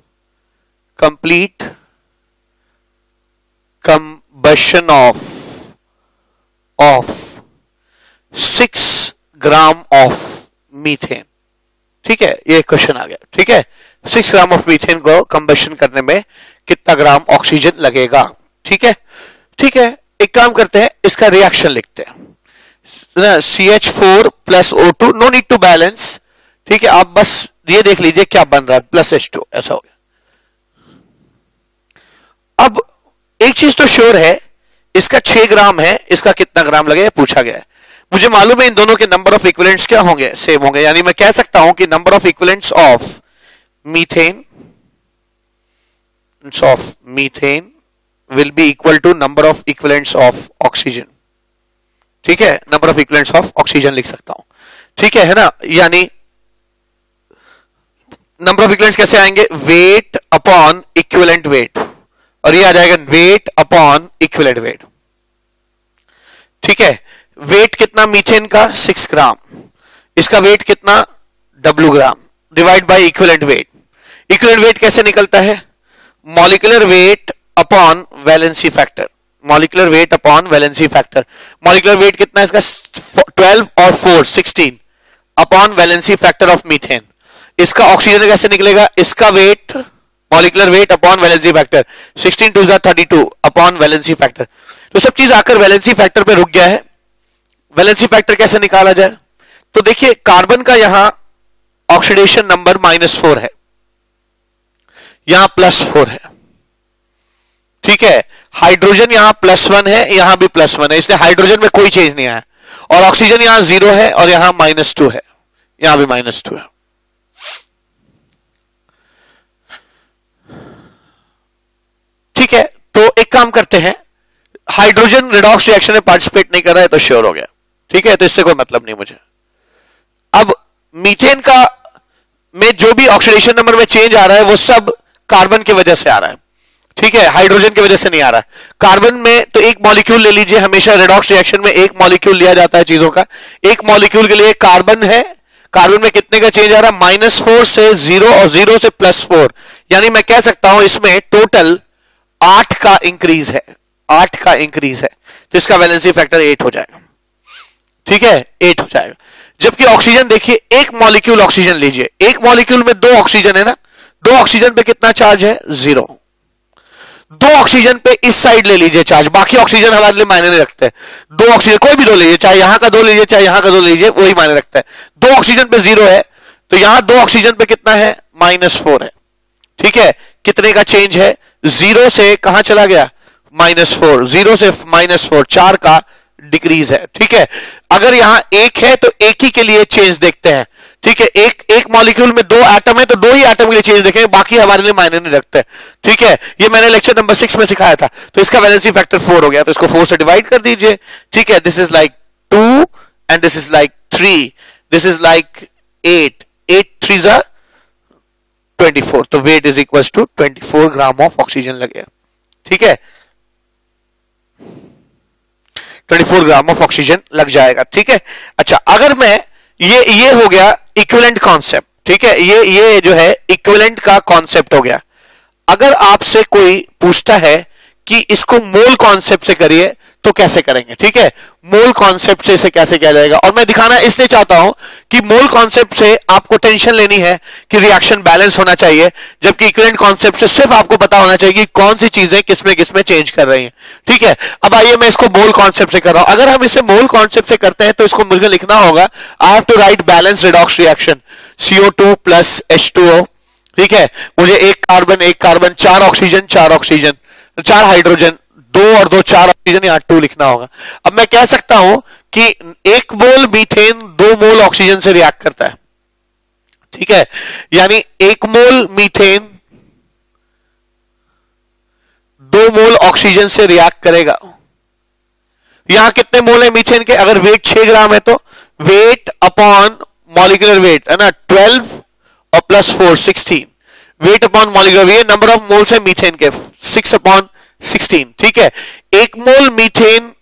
6 gram of methane. ठीक है, ये क्वेश्चन आ गया। ठीक है, 6 ग्राम ऑफ मीथेन को कंबशन करने में कितना ग्राम ऑक्सीजन लगेगा। ठीक है, ठीक है, एक काम करते हैं, इसका रिएक्शन लिखते हैं, CH4 plus O2, no need to balance. ठीक है, आप बस ये देख लीजिए क्या बन रहा है, प्लस H2, ऐसा हो गया। अब एक चीज तो श्योर है, इसका 6 ग्राम है, इसका कितना ग्राम लगेगा पूछा गया है। मुझे मालूम है इन दोनों के नंबर ऑफ इक्विवेलेंट्स क्या होंगे, सेम होंगे, यानी मैं कह सकता हूं कि number of equivalents of methane will be equal to number of equivalents of oxygen. ठीक है, number of equivalents of oxygen लिख सकता हूं। ठीक है ना, यानी नंबर ऑफ इक्विवेलेंट्स कैसे आएंगे? वेट अपॉन इक्विवेलेंट वेट, और ये आ जाएगा वेट अपॉन इक्विवेलेंट वेट। ठीक है, वेट कितना मीथेन का? 6 ग्राम, इसका वेट कितना? W gram, divide by equivalent weight. Equivalent weight कैसे निकलता है? Molecular weight upon valency factor, molecular weight upon valency factor. Molecular weight कितना है इसका? 12 और 4 16 upon valency factor of methane. इसका ऑक्सीजन कैसे निकलेगा? इसका weight, molecular weight upon valency factor, 16 2 32 upon valency factor. तो सब चीज आकर वैलेंसी फैक्टर पे रुक गया है। वैलेंसी फैक्टर कैसे निकाला जाए? तो देखिए, कार्बन का यहां ऑक्सीडेशन नंबर -4 है, यहां +4 है। ठीक है, हाइड्रोजन यहां +1 है, यहां भी +1 है, इसलिए हाइड्रोजन में कोई चेंज नहीं आया, और ऑक्सीजन यहां 0 है और यहां -2 है, यहां भी -2 है। ठीक है, तो एक काम करते हैं, हाइड्रोजन रिडॉक्स रिएक्शन में पार्टिसिपेट नहीं कर रहा है तो श्योर हो गया। ठीक है, तो इससे कोई मतलब नहीं मुझे। अब मीथेन का में जो भी ऑक्सीडेशन नंबर में चेंज आ रहा है वो सब कार्बन की वजह से आ रहा है। ठीक है, हाइड्रोजन की वजह से नहीं आ रहा है। कार्बन में तो एक मॉलिक्यूल ले लीजिए, हमेशा रिडॉक्स रिएक्शन में एक मॉलिक्यूल लिया जाता है चीजों का। एक मॉलिक्यूल के लिए कार्बन है, कार्बन में कितने का चेंज आ रहा है? -4 से 0 और 0 से +4, यानी मैं कह सकता हूं इसमें टोटल 8 का इंक्रीज है, 8 का इंक्रीज है, तो इसका वैलेंसी फैक्टर 8 हो जाएगा। ठीक है, 8 हो जाएगा। जबकि ऑक्सीजन देखिए, एक मॉलिक्यूल ऑक्सीजन लीजिए, एक मॉलिक्यूल में 2 ऑक्सीजन है ना, 2 ऑक्सीजन पे कितना चार्ज है? 0। 2 ऑक्सीजन पे इस साइड ले लीजिए चार्ज, बाकी ऑक्सीजन हमारे लिए मायने नहीं रखते। 2 ऑक्सीजन कोई भी 2 लीजिए, चाहे यहां का 2 लीजिए चाहे यहां का 2 लीजिए, वही मायने रखता है। 2 ऑक्सीजन पे 0 है, तो यहां 2 ऑक्सीजन पे कितना है, -4 है। ठीक है, कितने का चेंज है, 0 से कहां चला गया, -4, 0 से -4, 4 का डिक्रीज है। ठीक है, अगर यहां 1 है तो एक ही के लिए चेंज देखते हैं। ठीक है, एक मॉलिक्यूल में 2 एटम है तो 2 ही एटम के लिए चेंज देखेंगे, बाकी हमारे लिए मायने नहीं रखते। ठीक है, ये मैंने लेक्चर नंबर 6 में सिखाया था। तो इसका वैलेंसी फैक्टर 4 हो गया, तो इसको 4 से डिवाइड कर दीजिए। ठीक है, this is like 2 and this is like 3, this is like 8, 8 3 जा 24, तो weight is equal to 24 gram of oxygen लगेगा। ठीक है, 24 ग्राम ऑफ ऑक्सीजन लग जाएगा। ठीक है, अच्छा अगर मैं ये हो गया इक्विवेलेंट कॉन्सेप्ट। ठीक है, ये जो है इक्विवेलेंट का कॉन्सेप्ट हो गया। अगर आपसे कोई पूछता है कि इसको मोल कॉन्सेप्ट से करिए तो कैसे करेंगे। ठीक है, मोल कॉन्सेप्ट से इसे कैसे किया जाएगा, और मैं दिखाना इसलिए चाहता हूं कि मोल कॉन्सेप्ट से आपको टेंशन लेनी है कि रिएक्शन बैलेंस होना चाहिए, जबकि इक्विवेलेंट कॉन्सेप्ट से सिर्फ आपको पता होना चाहिए कि कौन सी चीजें किसमें किसमें चेंज कर रही हैं। ठीक है, अब आइए मैं इसको मोल कॉन्सेप्ट से कर रहा हूं। अगर हम इसे मोल कॉन्सेप्ट से करते हैं तो इसको मुझे लिखना होगा, I have to write balance redox reaction, CO2 plus H2O। ठीक है, मुझे एक कार्बन 4 ऑक्सीजन 4 हाइड्रोजन, 2 और 2 4 ऑक्सीजन, यहां 2 लिखना होगा। अब मैं कह सकता हूं कि 1 मोल मीथेन 2 मोल ऑक्सीजन से रिएक्ट करता है। ठीक है, यानी 1 मोल मीथेन 2 मोल ऑक्सीजन से रिएक्ट करेगा। यहां कितने मोल है मीथेन के, अगर वेट 6 ग्राम है तो वेट अपॉन मॉलिक्यूलर वेट है ना 12 और plus 4 16, weight upon molecular weight, number of moles है मीथेन के 6 अपॉन 16। ठीक है, 1 मोल मीथेन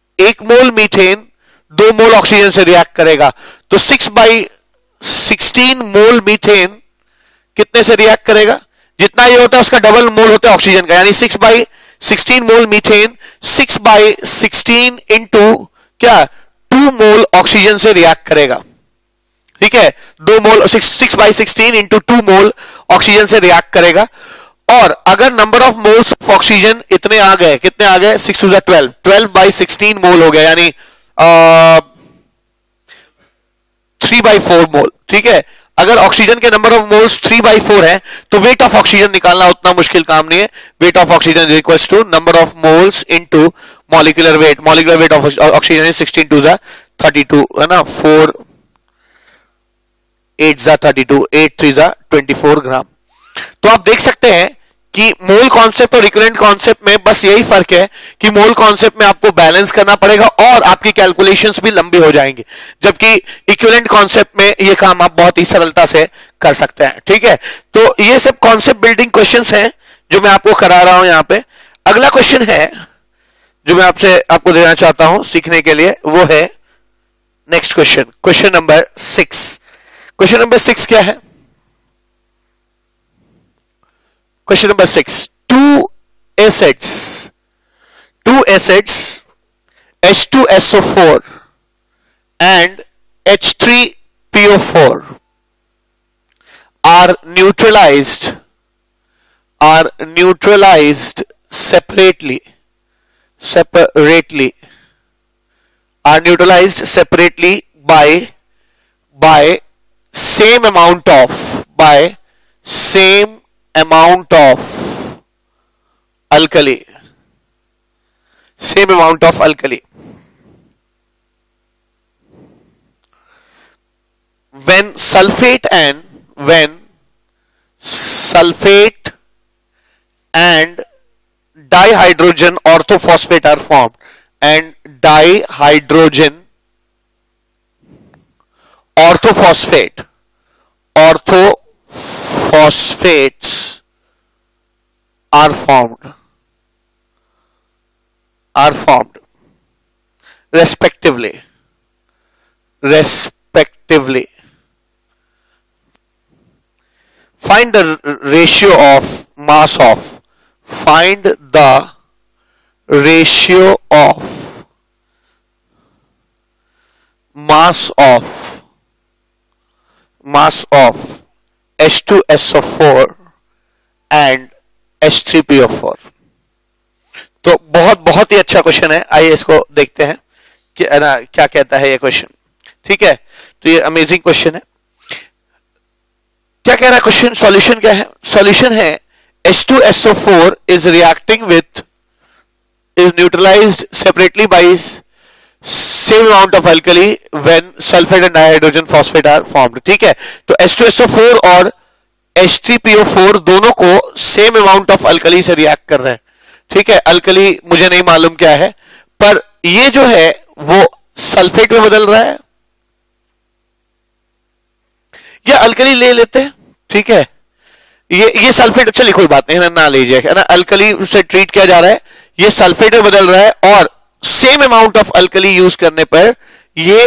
2 मोल ऑक्सीजन से रिएक्ट करेगा, तो 6/16 मोल मीथेन कितने से रिएक्ट करेगा, जितना ये होता है उसका डबल मोल होता है ऑक्सीजन का, यानी 6/16 मोल मीथेन 6/16 इंटू क्या 2 मोल ऑक्सीजन से रिएक्ट करेगा। ठीक है, 2 मोल 6/16 इंटू 2 मोल ऑक्सीजन से रिएक्ट करेगा। और अगर number of moles of oxygen इतने आ गए, कितने आ गए, 6 2 12, 12/16 मोल हो गया, यानी 3/4 मोल। ठीक है, अगर ऑक्सीजन के नंबर ऑफ मोल्स 3/4 है तो वेट ऑफ ऑक्सीजन निकालना उतना मुश्किल काम नहीं है। Weight of oxygen is equal to number of moles into molecular weight. Molecular weight of oxygen is 16 2 32 है ना, 4 8 32, 8 3 24 ग्राम। तो आप देख सकते हैं कि मोल कॉन्सेप्ट और इक्विवेलेंट कॉन्सेप्ट में बस यही फर्क है कि मोल कॉन्सेप्ट में आपको बैलेंस करना पड़ेगा और आपकी कैलकुलेशंस भी लंबी हो जाएंगी, जबकि इक्विवेलेंट कॉन्सेप्ट में ये काम आप बहुत ही सरलता से कर सकते हैं। ठीक है, तो ये सब कॉन्सेप्ट बिल्डिंग क्वेश्चंस हैं जो मैं आपको करा रहा हूं। यहां पे अगला क्वेश्चन है जो मैं आपको देना चाहता हूं सीखने के लिए, वो है next question, question number 6। Question number 6 क्या है, question number 6, two acids H2SO4 and H3PO4 are neutralized separately by same amount of alkali, when sulfate and dihydrogen orthophosphate are formed, and dihydrogen orthophosphates are formed respectively. Find the ratio of mass of H2SO4 and H3PO4। तो बहुत ही अच्छा question है, आइए इसको देखते हैं कि ना क्या कहता है ये क्वेश्चन। ठीक है, तो ये अमेजिंग क्वेश्चन है। क्या कह रहा है क्वेश्चन? सॉल्यूशन क्या है? सॉल्यूशन है H2SO4 is reacting with, is neutralized separately by same amount of alkali when sulfate and dihydrogen phosphate are formed. ठीक है, तो H2SO4 और H3PO4 दोनों को सेम अमाउंट ऑफ अल्कली से रिएक्ट कर रहे हैं. ठीक है, अल्कली मुझे नहीं मालूम क्या है, पर ये जो है वो सल्फेट में बदल रहा है या अल्कली ले लेते हैं. ठीक है, ये सल्फेट, चलिए कोई बात नहीं ना लीजिए, है ना, अल्कली से ट्रीट किया जा रहा है, ये सल्फेट में बदल रहा है और same amount of alkali use करने पर ये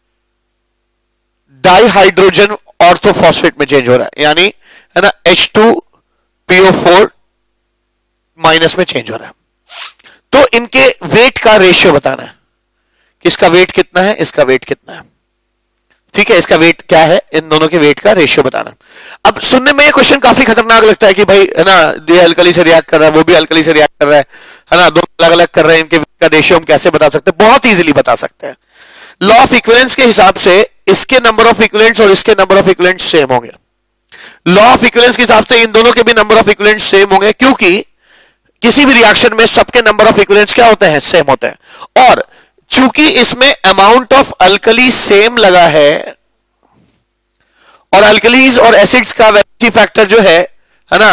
डाइहाइड्रोजन ऑर्थोफॉस्फेट में चेंज हो रहा है, यानी है ना H2PO4 माइनस में चेंज हो रहा है. तो इनके वेट का रेशियो बताना है कि इसका वेट कितना है, इसका वेट कितना है. ठीक है, इसका वेट क्या है, इन दोनों के वेट का रेशियो बताना. अब सुनने में ये क्वेश्चन काफी खतरनाक लगता है कि भाई है ना, ये अल्कली से रिएक्ट कर रहा है, वो भी अल्कली से रिएक्ट कर रहा है ना, दोनों अलग अलग कर रहे हैं, इनके वेट का रेशियो हम कैसे बता सकते हैं? बहुत इजीली बता सकते हैं. लॉ ऑफ इक्विवेलेंस के हिसाब से इसके नंबर ऑफ इक्विवेलेंट्स और इसके नंबर ऑफ इक्विवेलेंट्स सेम होंगे. लॉ ऑफ इक्विवेलेंस के हिसाब से इन दोनों के भी नंबर ऑफ इक्विवेलेंट्स सेम होंगे, क्योंकि किसी भी रिएक्शन में सबके नंबर ऑफ इक्विवेलेंट्स क्या होते हैं? सेम होते हैं. और चूंकि इसमें अमाउंट ऑफ अल्कली सेम लगा है और अल्कलीज और एसिड्स का वैलेंसी फैक्टर जो है ना,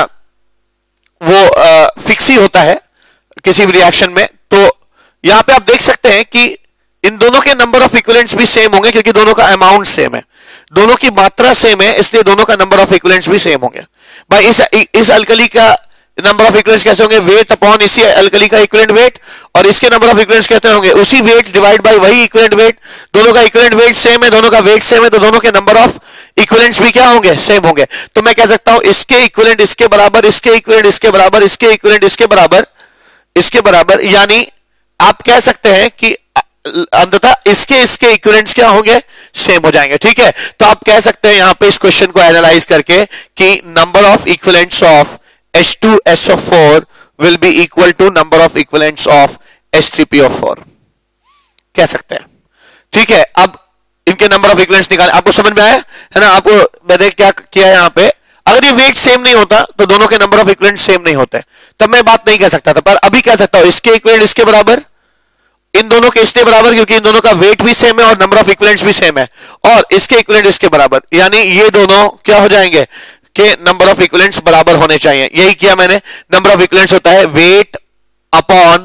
वो फिक्स ही होता है किसी भी रिएक्शन में, तो यहां पे आप देख सकते हैं कि इन दोनों के नंबर ऑफ इक्विवेलेंट्स भी सेम होंगे, क्योंकि दोनों का अमाउंट सेम है, दोनों की मात्रा सेम है, इसलिए दोनों का नंबर ऑफ इक्विवेलेंट्स भी सेम होंगे. भाई इस अल्कली का नंबर ऑफ इक्विवेलेंट्स कैसे होंगे? वेट अपॉन इसी अल्कली का इक्विवेलेंट वेट, और इसके नंबर ऑफ इक्विवेलेंट्स कैसे होंगे? उसी वेट डिवाइड बाय वही इक्विवेलेंट वेट. दोनों का इक्विवेलेंट वेट सेम है, दोनों का वेट सेम है, तो दोनों के नंबर ऑफ इक्विवेलेंट्स भी क्या होंगे? सेम होंगे. तो मैं कह सकता हूं इसके इक्विवेलेंट इसके बराबर, इसके इक्विवेलेंट इसके बराबर, इसके इक्विवेलेंट इसके बराबर, इसके बराबर, यानी आप कह सकते हैं कि अंततः इसके इक्विवेलेंट्स क्या होंगे? सेम हो जाएंगे. ठीक है, तो आप कह सकते हैं यहां पे इस क्वेश्चन को एनालाइज करके कि number of equivalents of H2SO4 will be equal to number of equivalents of H3PO4 कह सकते हैं. ठीक है, अब इनके नंबर ऑफ इक्विवेलेंट्स निकाले. आपको समझ में आया है ना? आपको मैंने क्या किया यहां पे, अगर ये वेट सेम नहीं होता तो दोनों के नंबर ऑफ इक्विवेलेंट्स सेम नहीं होते, तब मैं बात नहीं कह सकता था, पर अभी कह सकता हूं इसके इक्विवेलेंट इसके बराबर, इन दोनों के इसके बराबर, क्योंकि इन दोनों का वेट भी सेम है और नंबर ऑफ इक्विवेलेंट्स भी सेम है, और इसके इक्विवेलेंट इसके बराबर, यानी ये दोनों क्या हो जाएंगे कि नंबर ऑफ इक्विवेलेंट्स बराबर होने चाहिए. यही किया मैंने. नंबर ऑफ इक्विवेलेंट्स होता है weight upon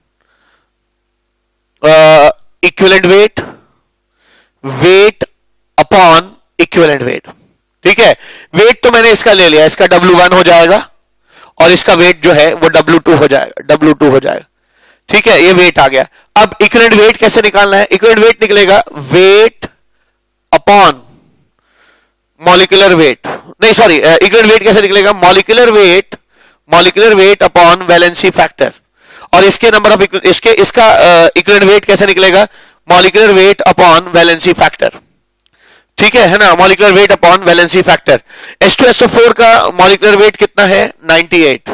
equivalent weight, weight upon equivalent weight. ठीक है, वेट तो मैंने इसका ले लिया, इसका W1 हो जाएगा और इसका वेट जो है वो W2 हो जाएगा, W2 हो जाएगा. ठीक है, ये वेट आ गया. अब इक्विवेलेंट वेट कैसे निकालना है? इक्विवेलेंट वेट निकलेगा वेट अपॉन मॉलिक्यूलर वेट, नहीं सॉरी, इक्विवेलेंट वेट कैसे निकलेगा? Molecular weight upon valency factor. और इसके नंबर ऑफ इसका इक्विवेलेंट वेट कैसे निकलेगा? Molecular weight upon valency factor. ठीक है ना, molecular weight upon valency factor. H2SO4 का मॉलिक्यूलर वेट कितना है? 98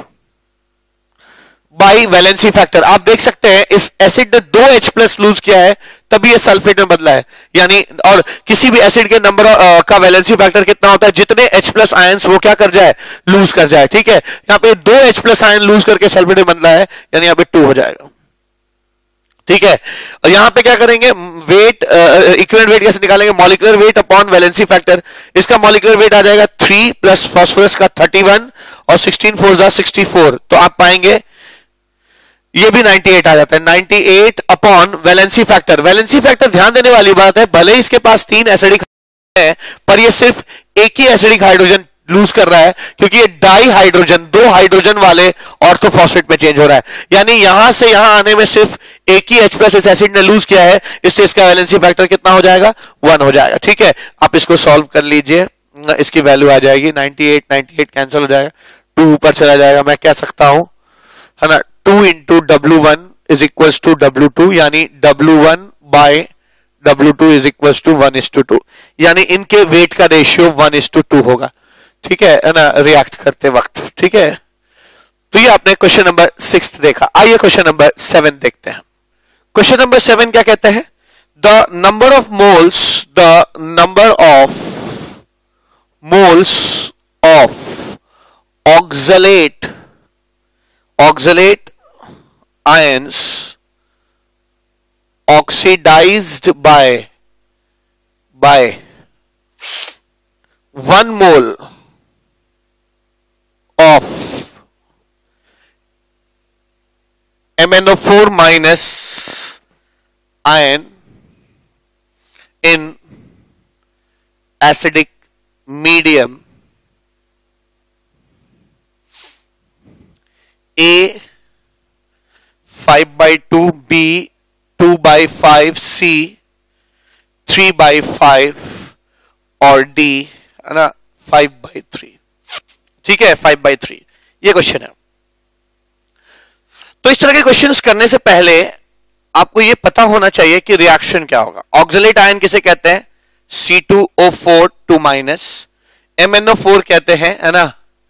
बाई वैलेंसी फैक्टर. आप देख सकते हैं इस एसिड ने 2H+ लूज किया है, तभी ये सल्फेट में बदला है, यानी, और किसी भी एसिड के नंबर का वैलेंसी फैक्टर कितना होता है? जितने H+ आयंस वो क्या कर जाए? लूज कर जाए. ठीक है, यहां पे 2H+ आयन लूज करके सल्फेट में बदला है, यानी यहां पे 2 हो जाएगा. ठीक है, और यहां पे क्या करेंगे? वेट, इक्विवेलेंट वेट कैसे निकालेंगे? Molecular weight upon valency factor. इसका मॉलिक्यूलर वेट आ जाएगा 3 प्लस फास्फोरस का 31 और 16 4 64, तो आप पाएंगे ये भी 98 आ जाता है. 98 upon valency factor. Valency factor ध्यान देने वाली बात है, भले इसके पास 3 एसिडिक है, पर ये सिर्फ एक ही एसिडिक हाइड्रोजन लूज कर रहा है, क्योंकि ये डाई हाइड्रोजन, 2 हाइड्रोजन वाले ऑर्थोफॉस्फेट में चेंज हो रहा है, यानी यहां से यहां आने में सिर्फ एक ही H+ इस एसिड ने लूज किया है, इसलिए इसका वैलेंसी फैक्टर कितना हो जाएगा? 1 हो जाएगा. ठीक है, आप इसको सॉल्व कर लीजिए, इसकी वैल्यू आ जाएगी 98 कैंसिल हो जाएगा, 2 ऊपर चला जाएगा. मैं कह सकता हूं है ना, 2 into W1 is equals to W2, यानी W1 by W2 is equals to 1:2, यानी इनके वेट का रेशियो 1:2 होगा. ठीक है ना, रिएक्ट करते वक्त. ठीक है, तो ये आपने क्वेश्चन नंबर 6 देखा. आइए क्वेश्चन नंबर 7 देखते हैं. क्वेश्चन नंबर 7 क्या कहते हैं? The number of moles of oxalate ions oxidized by 1 mole of MnO4 minus ion in acidic medium A 5/2, B 2/5, C 3/5 और D है ना 5/3। ठीक है, 5/3 ये क्वेश्चन है। तो इस तरह के क्वेश्चंस करने से पहले आपको ये पता होना चाहिए कि रिएक्शन क्या होगा। ऑक्सलेट आयन किसे कहते हैं? C2O4 2 माइनस, MnO4 कहते हैं, है ना,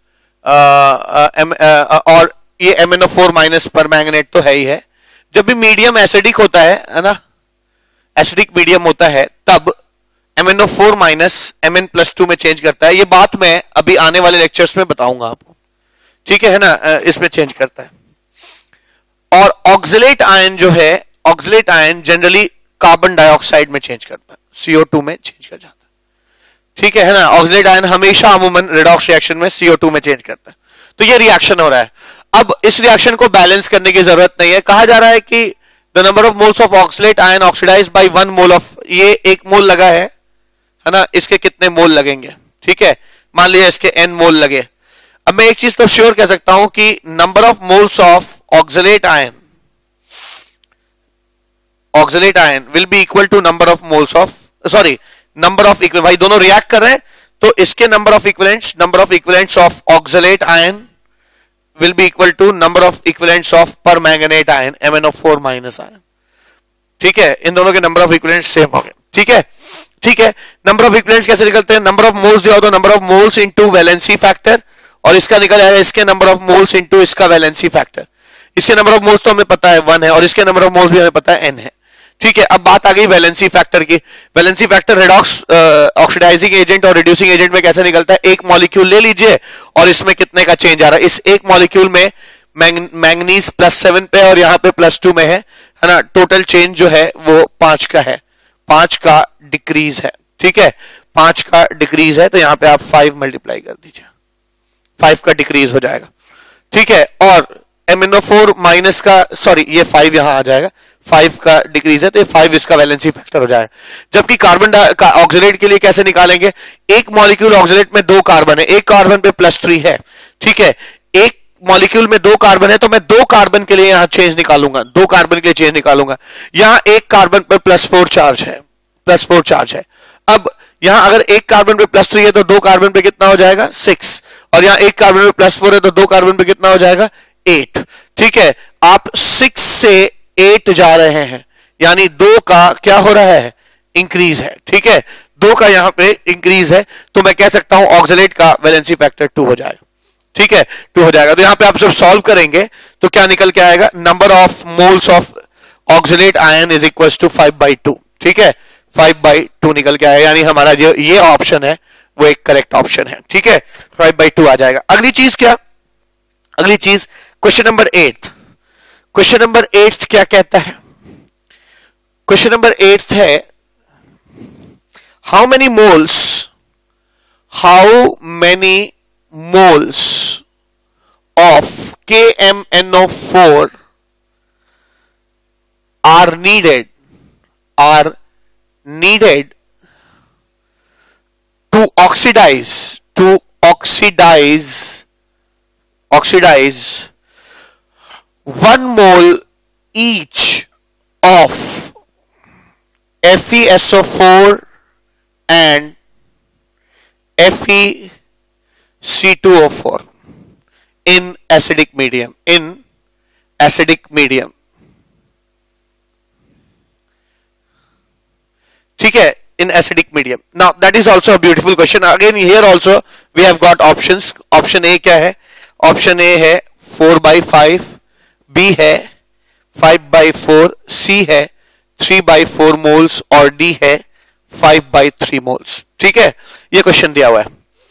और ये MnO4 माइनस पर मैंगनेट तो है ही है। जब भी मीडियम एसिडिक होता है ना, एसिडिक मीडियम होता है, तब MnO4 माइनस Mn+2 में चेंज करता है। ये बात मैं अभी आने वाले लेक्चर्स में बताऊंगा आपको, ठीक है ना, इसमें चेंज करता है। और ऑक्सलेट आयन जो है, oxalate ion generally carbon dioxide में चेंज करता है, CO2 में चेंज कर जाता है, ठीक है ना। ऑक्सलेट आयन हमेशा अमूमन रिडॉक्स रिएक्शन में CO2 में चेंज करता है। तो ये रिएक्शन हो रहा है। अब इस रिएक्शन को बैलेंस करने की जरूरत नहीं है। कहा जा रहा है कि the number of moles of oxalate ion oxidised by 1 mole of, ये 1 मोल लगा है ना, इसके कितने मोल लगेंगे? ठीक है, मान लीजिए इसके n मोल लगे। अब मैं एक चीज तो श्योर कह सकता हूं कि number of moles of oxalate ion will be equal to number of moles of, sorry, number of equivalent, भाई दोनों रिएक्ट कर रहे हैं तो इसके number of equivalents of oxalate ion will be equal to number of equivalents of permanganate ion MnO4 minus ion। ठीक है, इन दोनों के नंबर ऑफ इक्विवेलेंट्स सेम हो गए। ठीक है, ठीक है। नंबर ऑफ इक्विवेलेंट्स कैसे निकलते हैं? नंबर ऑफ मोल्स दिया हो तो number of moles into valency factor, और इसका निकल आएगा इसके नंबर ऑफ मोल्स इनटू इसका वैलेंसी फैक्टर। इसके नंबर ऑफ मोल्स तो हमें पता है 1 है, और इसके नंबर ऑफ मोल्स भी हमें पता है n है। ठीक है, अब बात आ गई वैलेंसी फैक्टर की। Valency factor redox oxidising agent और रिड्यूसिंग एजेंट में कैसे निकलता है? एक मॉलिक्यूल ले लीजिए और इसमें कितने का चेंज आ रहा है। इस एक मॉलिक्यूल में मैंगनीज +7 पे और यहां पे +2 में है ना। टोटल चेंज जो है वो 5 का है, 5 का डिक्रीज है। ठीक है, 5 का डिक्रीज है, तो यहां पे आप 5 मल्टीप्लाई कर दीजिए, 5 का डिक्रीज हो जाएगा। ठीक है, और MnO4 माइनस का, सॉरी ये 5 यहां आ जाएगा, 5 का डिक्रीज है तो 5 इसका वैलेंसी फैक्टर हो जाएगा। जबकि कार्बन का ऑक्सीडेट के लिए कैसे निकालेंगे? एक मॉलिक्यूल ऑक्सीडेट में 2 कार्बन है, एक कार्बन पे +3 है। ठीक है, एक मॉलिक्यूल में 2 कार्बन है तो मैं 2 कार्बन के लिए यहां चेंज निकालूंगा, 2 कार्बन के लिए चेंज निकालूंगा। यहां एक कार्बन पर +4 चार्ज है, +4 चार्ज है। अब यहां अगर एक कार्बन पे +3 है तो 2 कार्बन पे कितना हो जाएगा? 6, और यहां एक कार्बन पे +4 है तो 2 कार्बन पे कितना हो जाएगा? 8। ठीक है, आप 6 से 8 जा रहे हैं, यानी 2 का क्या हो रहा है? इंक्रीज है। ठीक है, 2 का यहां पे इंक्रीज है, तो मैं कह सकता हूं ऑक्सलेट का वैलेंसी फैक्टर 2 हो जाएगा। ठीक है, 2 हो जाएगा। तो यहां पे आप जब सॉल्व करेंगे तो क्या निकल के आएगा? Number of moles of oxalate ion is equal to 5/2। ठीक है, 5/2 निकल के आएगा, यानी हमारा जो ये ऑप्शन है वो एक करेक्ट ऑप्शन है। ठीक है, 5/2 आ जाएगा। अगली चीज क्या? अगली चीज क्वेश्चन नंबर 8। क्वेश्चन नंबर 8 क्या कहता है? क्वेश्चन नंबर 8 है how many moles of KMnO4 are needed to oxidize 1 mole each of FeSO4 and FeC2O4 in acidic medium. ठीक है, in acidic medium. Now that is also a beautiful question. Again here also we have got options. Option A क्या है? Option A है 4/5, B है 5/4, C है 3/4 moles और D है 5/3 moles. ठीक है, ये क्वेश्चन दिया हुआ है।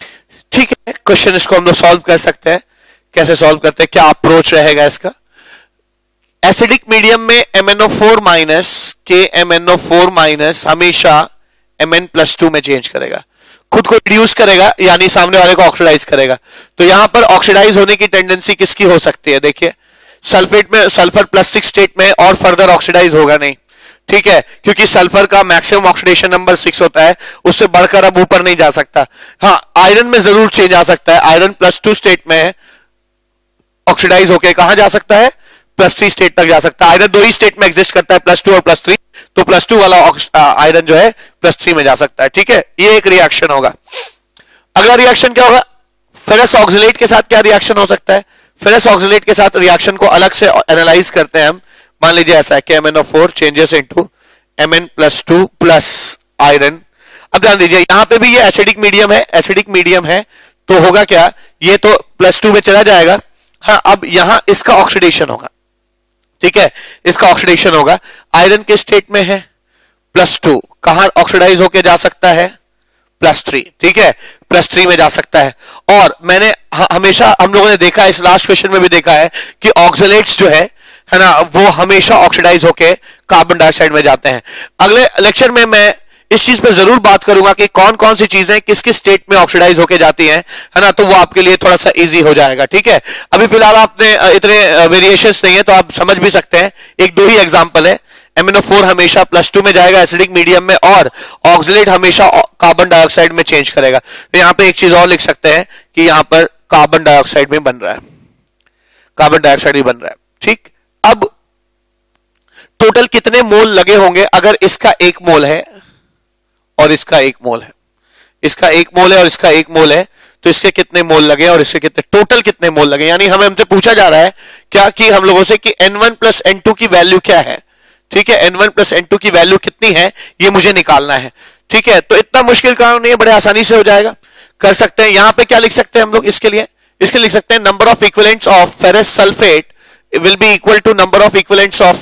ठीक है, क्वेश्चन इसको हम लोग सॉल्व कर सकते हैं। कैसे सॉल्व करते हैं, क्या अप्रोच रहेगा इसका? एसिडिक मीडियम में MnO4 माइनस KMnO4 माइनस हमेशा Mn+2 में चेंज करेगा, खुद को रिड्यूस करेगा, यानी सामने वाले को ऑक्सीडाइज करेगा। तो यहां पर ऑक्सीडाइज होने की टेंडेंसी किसकी हो सकती है? देखिए, सल्फेट में सल्फर +6 स्टेट में और फर्दर ऑक्सीडाइज होगा नहीं, ठीक है, क्योंकि सल्फर का मैक्सिमम ऑक्सीडेशन नंबर 6 होता है, उससे बढ़कर अब ऊपर नहीं जा सकता। हाँ, आयरन में जरूर चेंज आ सकता है, आयरन +2 स्टेट में ऑक्सीडाइज होके कहां जा सकता है? +3 स्टेट तक जा सकता है। आयरन दो ही स्टेट में एग्जिस्ट करता है, +2 और +3, तो +2 वाला आयरन जो है +3 में जा सकता है, ठीक है। ये एक रिएक्शन होगा। अगला रिएक्शन क्या होगा? फेरस ऑक्सलेट के साथ क्या रिएक्शन हो सकता है? फेरस ऑक्सलेट के साथ रिएक्शन को अलग से एनालाइज करते हैं हम। मान लीजिए ऐसा है कि MnO4 changes into Mn+2 plus iron. अब ध्यान दीजिए, यहां पे भी ये एसिडिक मीडियम है, एसिडिक मीडियम है, तो होगा क्या? ये तो +2 में चला जाएगा। हाँ, अब यहां इसका ऑक्सीडेशन होगा, ठीक है, इसका ऑक्सीडेशन होगा। आयरन के स्टेट में है +2, कहां ऑक्सीडाइज होके जा सकता है? +3, ठीक है, +3 में जा सकता है। और मैंने हमेशा हम लोगों ने देखा, इस लास्ट क्वेश्चन में भी देखा है कि ऑक्सलेट्स जो है ना, वो हमेशा ऑक्सीडाइज होके कार्बन डाइऑक्साइड में जाते हैं। अगले लेक्चर में मैं इस चीज पे जरूर बात करूंगा कि कौन कौन सी चीजें किस किस स्टेट में ऑक्सीडाइज होके जाती हैं, है ना, तो वो आपके लिए थोड़ा सा इजी हो जाएगा, ठीक है। अभी फिलहाल आपने इतने वेरिएशंस नहीं है, तो आप समझ भी सकते हैं। एक दो ही एग्जांपल है, MnO4 हमेशा +2 में जाएगा एसिडिक मीडियम में, और ऑक्सलेट हमेशा कार्बन डाइऑक्साइड में चेंज करेगा। तो यहां पे एक चीज और लिख सकते हैं कि यहां पर कार्बन डाइऑक्साइड में बन रहा है, कार्बन डाइऑक्साइड भी बन रहा है, ठीक। अब टोटल कितने मोल लगे होंगे? अगर इसका 1 मोल है और इसका 1 मोल है, इसका 1 मोल है और इसका 1 मोल है, तो इसके कितने मोल लगे और इसके कितने, टोटल कितने मोल लगे? यानी हमें हमसे पूछा जा रहा है क्या कि हम लोगों से कि N1 + N2 की वैल्यू क्या है, ठीक है, N1 + N2 की वैल्यू कितनी है, ये मुझे निकालना है, ठीक है। तो इतना मुश्किल काम नहीं है, बड़े आसानी से हो जाएगा, कर सकते हैं। यहां पे क्या लिख सकते हैं हम लोग इसके लिए? इसके लिख सकते हैं number of equivalents of ferrous sulphate will be equal to number of equivalents of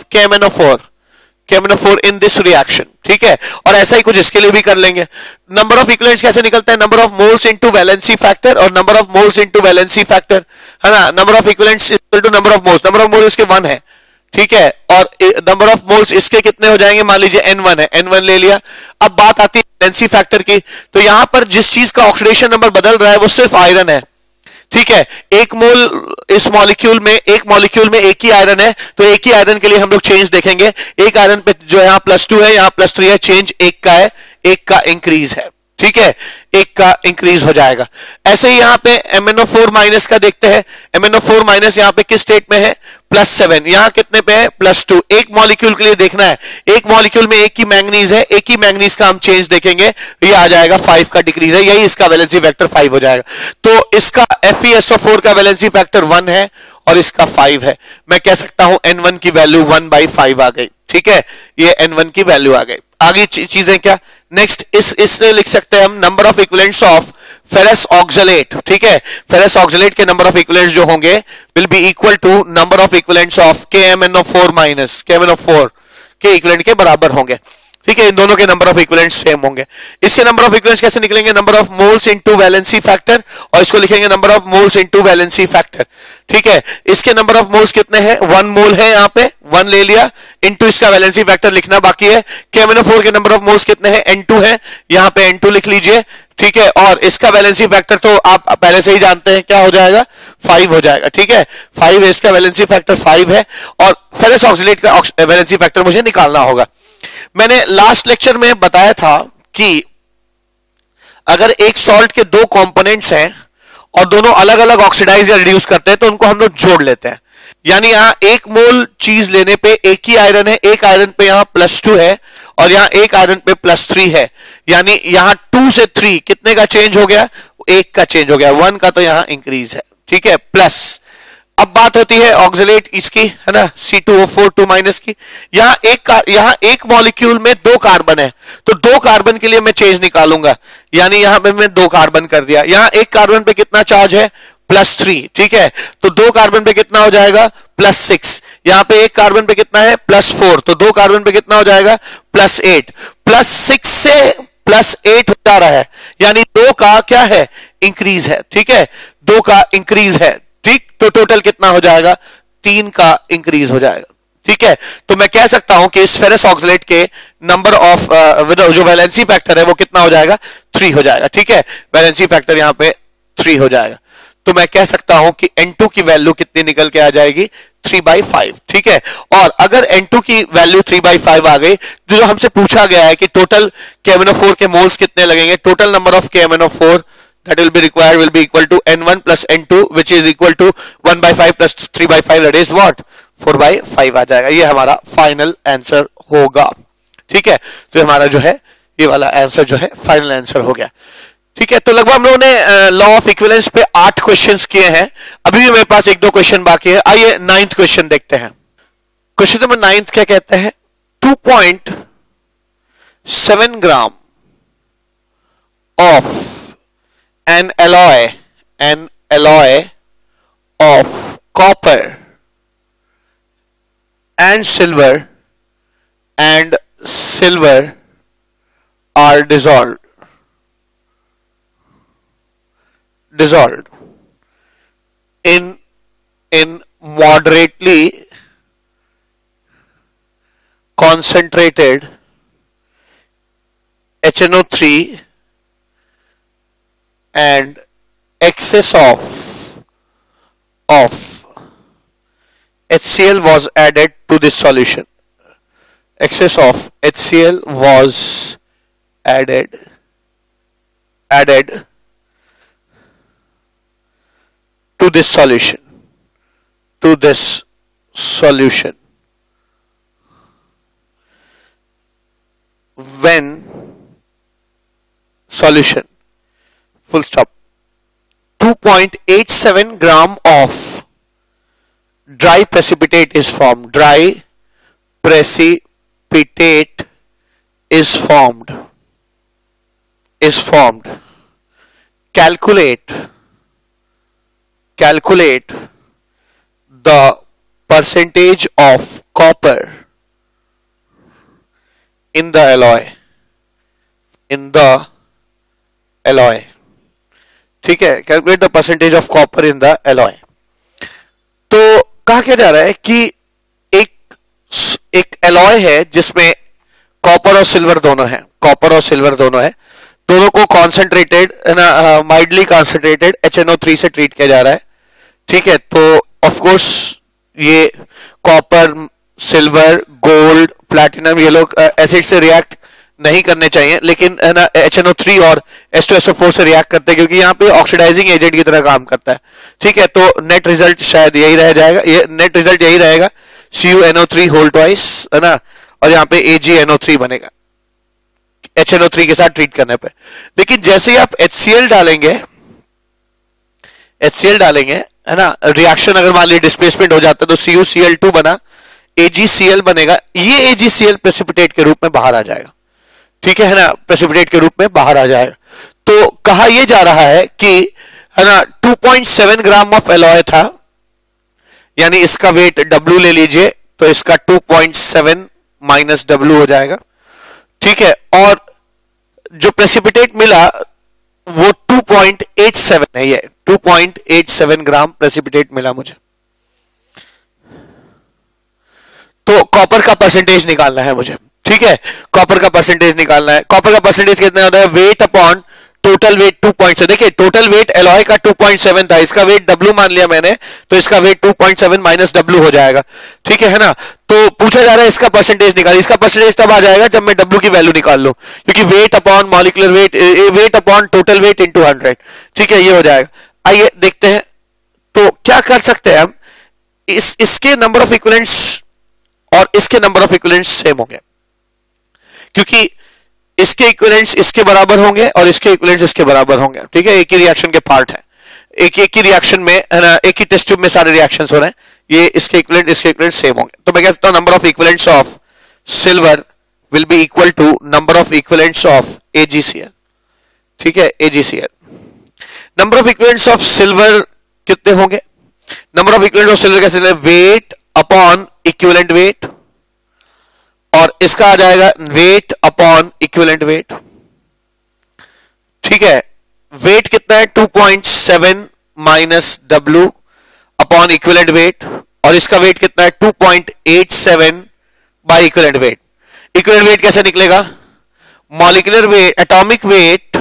KMnO4 in this reaction, ठीक है। और ऐसा ही कुछ इसके लिए भी कर लेंगे। नंबर ऑफ इक्विवेलेंट्स कैसे निकलता है? Number of moles into valency factor, और number of moles into valency factor, है ना। Number of equivalents equal to number of moles, number of moles इसके 1 है, ठीक है, और नंबर ऑफ मोल्स इसके कितने हो जाएंगे? मान लीजिए N1 है, N1 ले लिया। अब बात आती है वैलेंसी फैक्टर की, तो यहां पर जिस चीज का ऑक्सीडेशन नंबर बदल रहा है वो सिर्फ आयरन है, ठीक है। 1 मोल इस मॉलिक्यूल में, एक मॉलिक्यूल में एक ही आयरन है, तो एक ही आयरन के लिए हम लोग चेंज देखेंगे। एक आयरन पे जो यहां +2 है, यहां +3 है, चेंज एक का है, एक का इंक्रीज है, ठीक है, एक का इंक्रीज हो जाएगा। ऐसे ही यहां पे MnO4 माइनस का देखते हैं। MnO4 माइनस यहां पे किस स्टेट में है? +7, यहां कितने पे है? +2। एक मॉलिक्यूल के लिए देखना है, एक मॉलिक्यूल में एक ही मैंगनीज है, एक ही मैंगनीज का हम चेंज देखेंगे, ये आ जाएगा 5 का डिक्रीज है, यही इसका वैलेंसी फैक्टर 5 हो जाएगा। तो इसका FeSO4 का वैलेंसी फैक्टर 1 है और इसका 5 है। मैं कह सकता हूं N1 की वैल्यू 1/5 आ गई, ठीक है, ये N1 की वैल्यू आ गई। आगे चीजें क्या? नेक्स्ट इससे लिख सकते हैं हम number of equivalents of ferrous oxalate, ठीक है। फेरस ऑक्सलेट के नंबर ऑफ इक्विवेलेंट्स जो होंगे will be equal to number of equivalents of KMnO4 minus KMnO4 के इक्विवेलेंट के बराबर होंगे, ठीक है। इन दोनों के नंबर ऑफ इक्विवेलेंट्स सेम होंगे। इसके नंबर ऑफ इक्विवेलेंट्स कैसे निकलेंगे? Number of moles into valency factor, और इसको लिखेंगे number of moles into valency factor, ठीक है। इसके नंबर ऑफ मोल्स कितने हैं? 1 मोल है, यहां पे 1 ले लिया, इनटू इसका वैलेंसी फैक्टर लिखना बाकी है। KMnO4 के नंबर ऑफ मोल्स कितने हैं? N2 है, यहां पे N2 लिख लीजिए, ठीक है। और इसका वैलेंसी फैक्टर तो आप पहले से ही जानते हैं, क्या हो जाएगा? 5 हो जाएगा, ठीक है। 5 है, इसका वैलेंसी फैक्टर 5 है, और फेरस ऑक्सलेट का वैलेंसी फैक्टर मुझे निकालना होगा। मैंने लास्ट लेक्चर में बताया था कि अगर एक सॉल्ट के 2 कंपोनेंट्स हैं और दोनों अलग अलग ऑक्सीडाइज या रिड्यूस करते हैं, तो उनको हम लोग जोड़ लेते हैं। यानी यहां 1 मोल चीज लेने पे एक ही आयरन है, एक आयरन पे यहां +2 है और यहां एक आयरन पे +3 है, यानी यहां 2 से 3 कितने का चेंज हो गया? 1 का चेंज हो गया, 1 का तो यहां इंक्रीज है, ठीक है, प्लस। अब बात होती है ऑक्सलेट इसकी, है ना, C2O4 2- की। यहां एक मॉलिक्यूल में 2 कार्बन है, तो 2 कार्बन के लिए मैं चेंज निकालूंगा, यानी यहां पे मैं 2 कार्बन कर दिया। यहां एक कार्बन पे कितना चार्ज है? +3, ठीक है, तो 2 कार्बन पे कितना हो जाएगा? +6। यहां पे एक कार्बन पे कितना है? +4, तो 2 कार्बन पे कितना हो जाएगा? +8। +6 से +8 हो जा रहा है, यानी 2 का क्या है? इंक्रीज है, ठीक है, 2 का इंक्रीज है, ठीक, तो टोटल कितना हो जाएगा, 3 का इंक्रीज हो जाएगा, ठीक है। तो मैं कह सकता हूं कि इस फेरस ऑक्सलेट के नंबर ऑफ जो वैलेंसी फैक्टर है वो कितना हो जाएगा, 3 हो जाएगा, ठीक है, वैलेंसी फैक्टर यहां पे 3 हो जाएगा। तो मैं कह सकता हूं कि N2 की वैल्यू कितनी निकल के आ जाएगी, 3/5, ठीक है। और अगर N2 की वैल्यू 3/5 आ गई, जो हमसे पूछा गया है कि टोटल KMnO4 के मोल्स कितने लगेंगे, total number of KMnO4 that will be required will be equal to N1 plus N2 which is equal to 1/5 plus 3/5 that is what, 4/5 आ जाएगा। ये हमारा फाइनल आंसर होगा, ठीक है। तो हमारा जो है ये वाला आंसर जो है फाइनल आंसर हो गया, ठीक है। तो लगभग हम लोगों ने लॉ ऑफ इक्विवेलेंस पे 8 क्वेश्चंस किए हैं, अभी भी मेरे पास 1-2 क्वेश्चन बाकी है। आइए 9th क्वेश्चन देखते हैं। क्वेश्चन नंबर 9 क्या कहते हैं, 2.7 gram of an alloy of copper and silver are dissolved in moderately concentrated HNO3 and excess of HCl was added to this solution. Excess of HCl was added to this solution when solution full stop 2.87 gram of dry precipitate is formed. Dry precipitate is formed. Calculate the percentage of copper in the alloy, ठीक है। Calculate the percentage of copper in the alloy. तो कहा क्या जा रहा है कि एक एलॉय है जिसमें कॉपर और सिल्वर दोनों है, दोनों को कॉन्सेंट्रेटेड ना माइल्डली कॉन्सेंट्रेटेड HNO3 से ट्रीट किया जा रहा है, ठीक है। तो ऑफ कोर्स ये कॉपर, सिल्वर, गोल्ड, प्लैटिनम ये लोग एसिड से रिएक्ट नहीं करने चाहिए, लेकिन है ना HNO3 और H2SO4 से रिएक्ट करते हैं क्योंकि यहाँ पे ऑक्सीडाइजिंग एजेंट की तरह काम करता है, ठीक है। तो नेट रिजल्ट शायद यही रह जाएगा, ये नेट रिजल्ट यही रहेगा, CuNO3 होल ट्वाइस, है ना, और यहाँ पे AgNO3 बनेगा HNO3 के साथ ट्रीट करने पे। लेकिन जैसे ही आप HCl डालेंगे, है ना, रिएक्शन अगर मान लीजिए डिस्प्लेसमेंट हो जाता है तो CuCl2 बना, AgCl बनेगा, ये AgCl प्रेसिपिटेट के रूप में बाहर आ जाएगा, ठीक है ना, प्रेसिपिटेट के रूप में बाहर आ जाएगा। तो कहा यह जा रहा है कि है ना 2.7 ग्राम ऑफ एलॉय था, यानी इसका वेट W ले लीजिए, तो इसका 2.7 माइनस W हो जाएगा, ठीक है। और जो प्रेसिपिटेट मिला वो 2.87 है, ये 2.87 ग्राम प्रेसिपिटेट मिला मुझे। तो कॉपर का परसेंटेज निकालना है मुझे, ठीक है, कॉपर का परसेंटेज निकालना है। कॉपर का परसेंटेज कितना होता है, वेट अपॉन टोटल वेट 2.7। देखिए टोटल वेट एलॉय का 2.7 था, इसका वेट W मान लिया मैंने, तो इसका वेट 2.7 माइनस W हो जाएगा, ठीक है ना। तो पूछा जा रहा है इसका परसेंटेज निकाल, इसका परसेंटेज तब आ जाएगा जब मैं W की वैल्यू निकाल लूं, क्योंकि weight upon molecular weight, weight upon total weight into 100, ठीक है, ये हो जाएगा। आइए देखते हैं तो क्या कर सकते हैं हम, इसके नंबर ऑफ इक्विवेलेंट्स और इसके नंबर ऑफ इक्विवेलेंट्स सेम होंगे, क्योंकि इसके इक्विवेलेंट्स इसके बराबर होंगे और इसके इक्विवेलेंट्स इसके बराबर होंगे, ठीक है, एक ही रिएक्शन के पार्ट है, एक ही रिएक्शन में, है ना, एक ही टेस्ट ट्यूब में सारे रिएक्शंस हो रहे हैं, ये इसके इक्विवेलेंट सेम होंगे। तो मैं कह सकता हूं number of equivalents of silver will be equal to number of equivalents of AgCl, ठीक है, AgCl। Number of equivalents of silver कितने होंगे, number of equivalent of silver कैसे, वेट अपॉन इक्विवेलेंट वेट, और इसका आ जाएगा वेट अपॉन इक्विवेलेंट वेट, ठीक है। वेट कितना है है 2.7 minus W upon equivalent weight, और इसका वेट कितना है 2.87 by equivalent weight. Equivalent weight कैसे निकलेगा? Molecular weight, atomic weight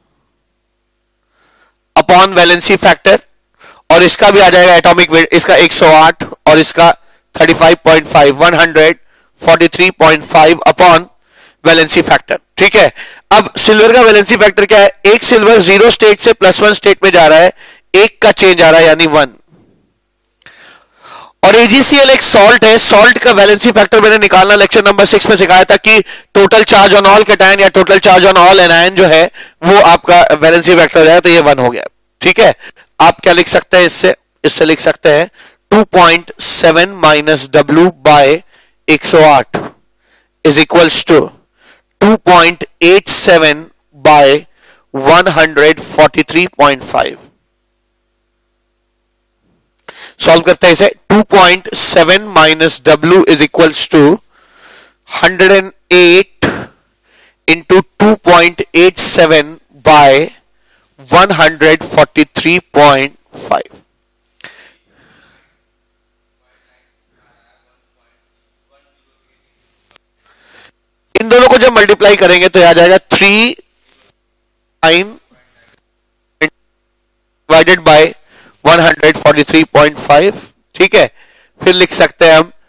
upon valency factor, और इसका भी आ जाएगा एटॉमिक वेट, इसका 108 और इसका 35.5, 143.5 अपॉन वैलेंसी फैक्टर। ठीक है, अब सिल्वर का वैलेंसी फैक्टर क्या है? एक सिल्वर 0 स्टेट से +1 स्टेट में जा रहा है, एक का चेंज आ रहा है यानी 1। और AgCl एक सॉल्ट है, सॉल्ट का वैलेंसी फैक्टर मैंने निकालना लेक्चर नंबर 6 में सिखाया था कि total charge on all cation या total charge on all anion जो है वो आपका वैलेंसी फैक्टर है, तो ये 1 हो गया। ठीक है, आप क्या लिख सकते हैं इससे लिख सकते हैं 2.7 minus W by 108 is equals to 2.87 bye 143.5। Solve करते हैं इसे। 2.7 minus W is equals to 108 into 2.87 bye 143.5। इन दोनों को जब मल्टीप्लाई करेंगे तो आ जाएगा 3 डिवाइडेड बाय 143.5। ठीक है, फिर लिख सकते हैं हम,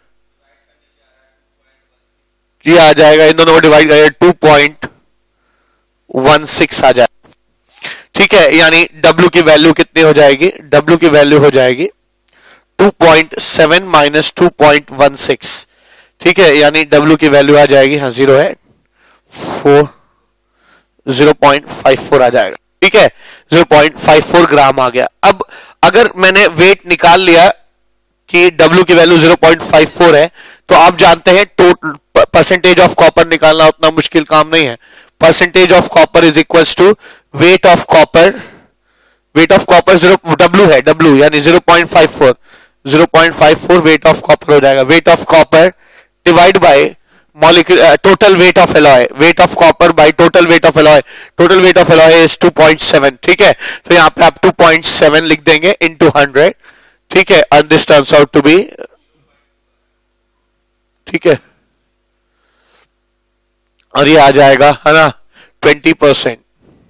ये आ जाएगा, इन दोनों को डिवाइड करेंगे 2.16 आ जाएगा। ठीक है, यानी W की वैल्यू कितनी हो जाएगी? W की वैल्यू हो जाएगी 2.7 माइनस 2.16। ठीक है, यानी W की वैल्यू आ जाएगी, हाँ 0 है, 0.54 आ जाएगा। ठीक है, 0.54 ग्राम आ गया। अब अगर मैंने वेट निकाल लिया कि W की वैल्यू 0.54 है, तो आप जानते हैं टोटल परसेंटेज ऑफ कॉपर निकालना उतना मुश्किल काम नहीं है। Percentage of copper is equals to weight of copper, weight of copper W है, W यानी 0.54 वेट ऑफ कॉपर हो जाएगा। Weight of copper divide by molecular total weight of alloy, weight of copper by total weight of alloy, total weight of alloy is 2.7। ठीक है, तो यहां पे आप 2.7 लिख देंगे इनटू 100। ठीक है, and this turns out to be, ठीक है, और ये आ जाएगा है ना 20%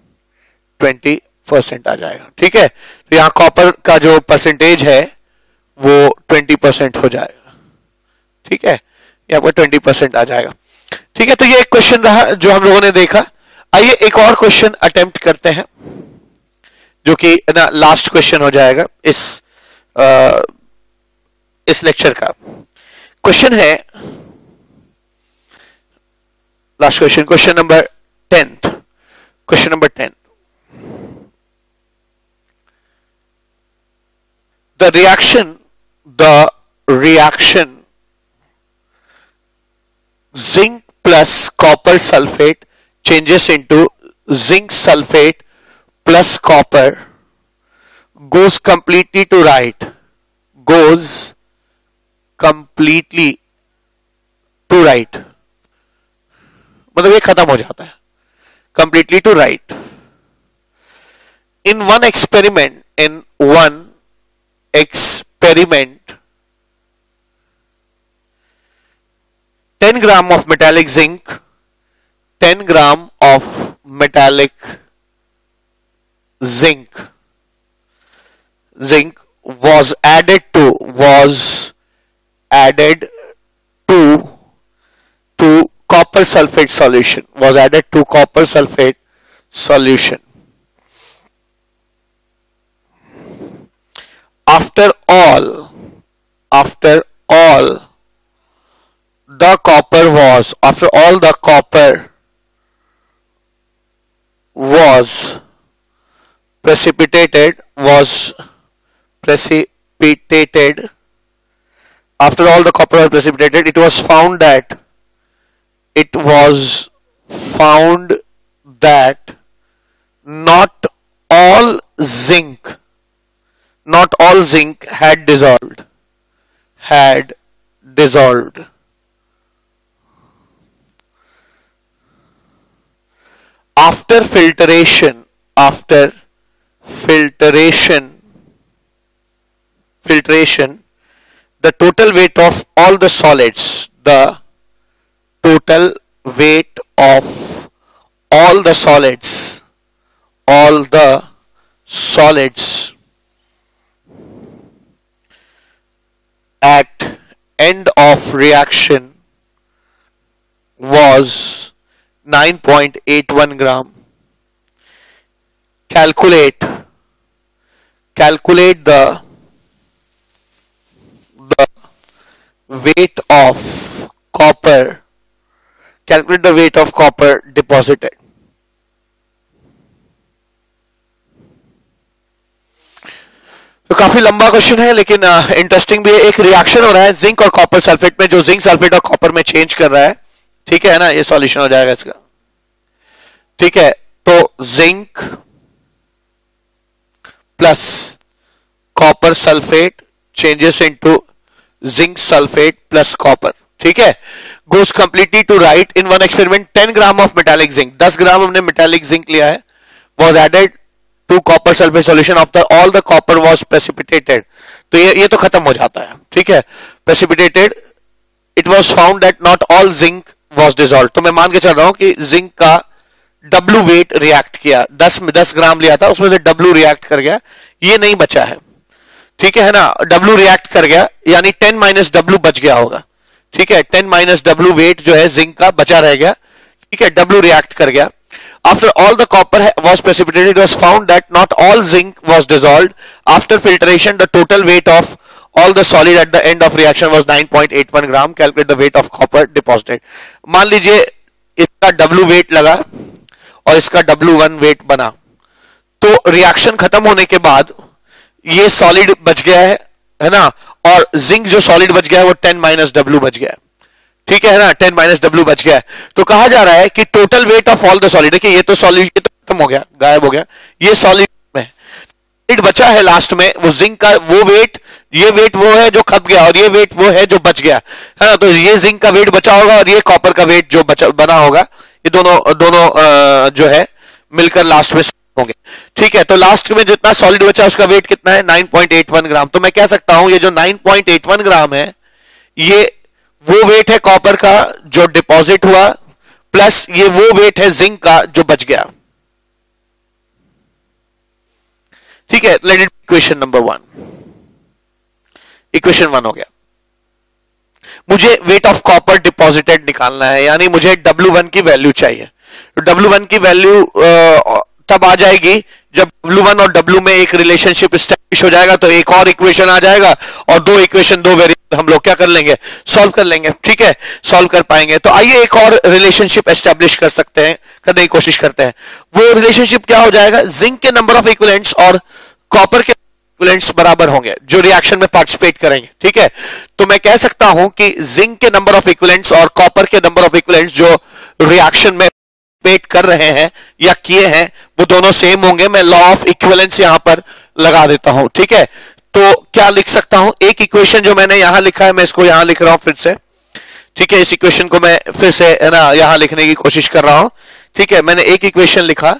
आ जाएगा। ठीक है, तो यहां कॉपर का जो परसेंटेज है वो 20% हो जाएगा। ठीक है, यहाँ पर 20% आ जाएगा। ठीक है, तो ये एक क्वेश्चन रहा जो हम लोगों ने देखा। आइए एक और क्वेश्चन अटेम्प्ट करते हैं जो कि ना लास्ट क्वेश्चन हो जाएगा इस लेक्चर का। क्वेश्चन है last question, question number 10th, question number 10। The reaction zinc plus copper sulfate changes into zinc sulfate plus copper goes completely to right, goes completely to right, मतलब ये खत्म हो जाता है, completely to right। In one experiment, 10 gram of metallic zinc, 10 gram of metallic zinc was added to copper sulfate solution, was added to copper sulfate solution. After all the copper was precipitated, after all the copper was precipitated, it was found that not all zinc had dissolved. After filtration, the total weight of all the solids, the total weight of all the solids at end of reaction was 9.81 gram. Calculate the weight of copper. Calculate the weight of copper deposited. तो काफी लंबा question है लेकिन interesting भी है। एक reaction हो रहा है जिंक और कॉपर सल्फेट में, जो जिंक सल्फेट और कॉपर में चेंज कर रहा है। ठीक है ना, ये सॉल्यूशन हो जाएगा इसका। ठीक है, तो zinc plus copper sulphate changes into zinc sulphate plus copper. ठीक है, goes completely to right in one experiment 10 gram of metallic zinc, 10 gram हमने मेटालिक जिंक लिया है, was added to copper sulphate solution after all the copper was precipitated. तो ये तो खत्म हो जाता है। ठीक है, precipitated, it was found that not all zinc was dissolve. तो मैं मान के चल रहा हूं कि जिंक का डब्ल्यू वेट रिएक्ट किया, 10 ग्राम लिया था, उसमें से डब्ल्यू रिएक्ट कर गया, ये नहीं बचा है। ठीक है ना, डब्ल्यू रिएक्ट कर गया यानी 10 माइनस डब्ल्यू बच गया होगा। ठीक है, 10 माइनस डब्ल्यू वेट जो है जिंक का बचा रह गया। ठीक है, डब्ल्यू रिएक्ट कर गया। After all the copper was precipitated, it was found that not all zinc was dissolved. After filtration, the total weight of all the solid at the end of reaction was 9.81 gram. Calculate the weight of copper deposited. मान लीजिए इसका W weight लगा और इसका W1 weight बना, तो reaction खत्म होने के बाद ये सॉलिड बच गया है ना, और जिंक जो सॉलिड बच गया है वो 10 माइनस डब्ल्यू बच गया है। ठीक है ना, 10 माइनस डब्ल्यू बच गया है। तो कहा जा रहा है कि total weight of all the solid, देखिए ये तो सॉलिड, ये तो खत्म हो गया, गायब हो गया, ये सॉलिड में बचा है लास्ट में वो जिंक का वो वेट, ये वेट वो है जो खप गया और ये वेट वो है जो बच गया है ना। तो ये जिंक का वेट बचा होगा और ये कॉपर का वेट जो बना होगा, ये दोनों जो है मिलकर लास्ट में होंगे। ठीक है, तो लास्ट में जितना सॉलिड बचा उसका वेट कितना है, 9.81 ग्राम। तो मैं कह सकता हूं ये जो 9.81 ग्राम है ये वो वेट है कॉपर का जो डिपॉजिट हुआ, प्लस ये वो वेट है जिंक का जो बच गया। ठीक है, let it equation number 1। Equation 1 हो गया। मुझे वेट ऑफ कॉपर डिपॉजिटेड निकालना है, यानी मुझे W1 की वैल्यू चाहिए। तो W1 की वैल्यू तब आ जाएगी जब W1 और W में एक रिलेशनशिप एस्टैब्लिश हो जाएगा, तो एक और इक्वेशन आ जाएगा और दो इक्वेशन, दो वेरिएबल हम लोग क्या कर लेंगे, सॉल्व कर लेंगे। ठीक है, सॉल्व कर पाएंगे। तो आइए एक और रिलेशनशिप एस्टैब्लिश कर सकते हैं, करने की कोशिश करते हैं। वो रिलेशनशिप क्या हो जाएगा, जिंक के नंबर ऑफ इक्विवेलेंट्स और कॉपर के इक्विवेलेंट्स बराबर होंगे जो रिएक्शन में पार्टिसिपेट करेंगे। ठीक है, तो मैं कह सकता हूं कि जिंक के नंबर ऑफ इक्विवेलेंट्स और कॉपर के नंबर ऑफ इक्विवेलेंट्स जो रिएक्शन में पेट कर रहे हैं या किए हैं वो दोनों सेम होंगे। मैं लॉ ऑफ इक्विवेलेंस यहां पर लगा देता हूं। ठीक है, तो क्या लिख सकता हूं, एक इक्वेशन जो मैंने यहां लिखा है मैं इसको यहां लिख रहा हूं फिर से। ठीक है, इस इक्वेशन को मैं फिर से है ना यहां लिखने की कोशिश कर रहा हूं। ठीक है, मैंने एक इक्वेशन लिखा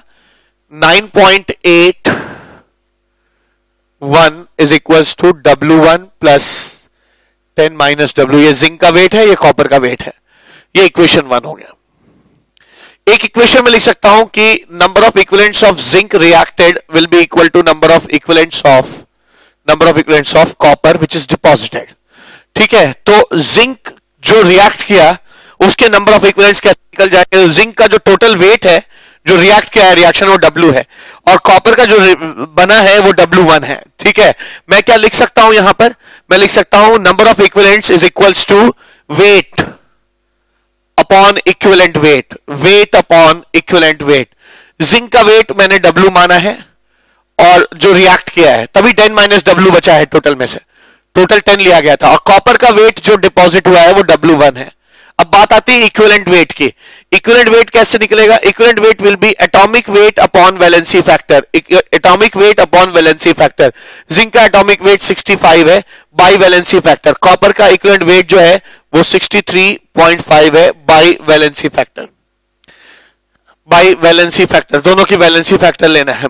9.81 is equals to W1 plus 10 minus W. ये जिंक का वेट है, ये कॉपर का वेट है। ये इक्वेशन 1 हो गया। एक इक्वेशन में लिख सकता हूं कि number of equivalents of zinc reacted will be equal to number of equivalents of copper which is deposited. ठीक है, तो जिंक जो रिएक्ट किया उसके नंबर ऑफ इक्विवेलेंट्स कैसे निकल जाएंगे। जिंक का जो टोटल वेट है जो रिएक्ट किया है रिएक्शन वो W है और कॉपर का जो बना है वो W1 है। ठीक है, मैं क्या लिख सकता हूं यहां पर, मैं लिख सकता हूं number of equivalents is equals to weight upon equivalent weight, weight upon equivalent weight. Zinc का वेट मैंने W माना है और जो रिएक्ट किया है तभी 10 माइनस डब्ल्यू बचा है टोटल में से, टोटल 10 लिया गया था। और कॉपर का वेट जो डिपॉजिट हुआ है वो W1 है। अब बात आती है इक्विवेलेंट वेट की। इक्विवेलेंट वेट कैसे निकलेगा, equivalent weight will be atomic weight upon valency factor, atomic weight upon valency factor. Zinc का एटॉमिक वेट 65 है बाई वैलेंसी फैक्टर, कॉपर का इक्विवेलेंट वेट जो है वो 63.5 है by valency factor. By valency factor, दोनों की वैलेंसी फैक्टर लेना है मुझे।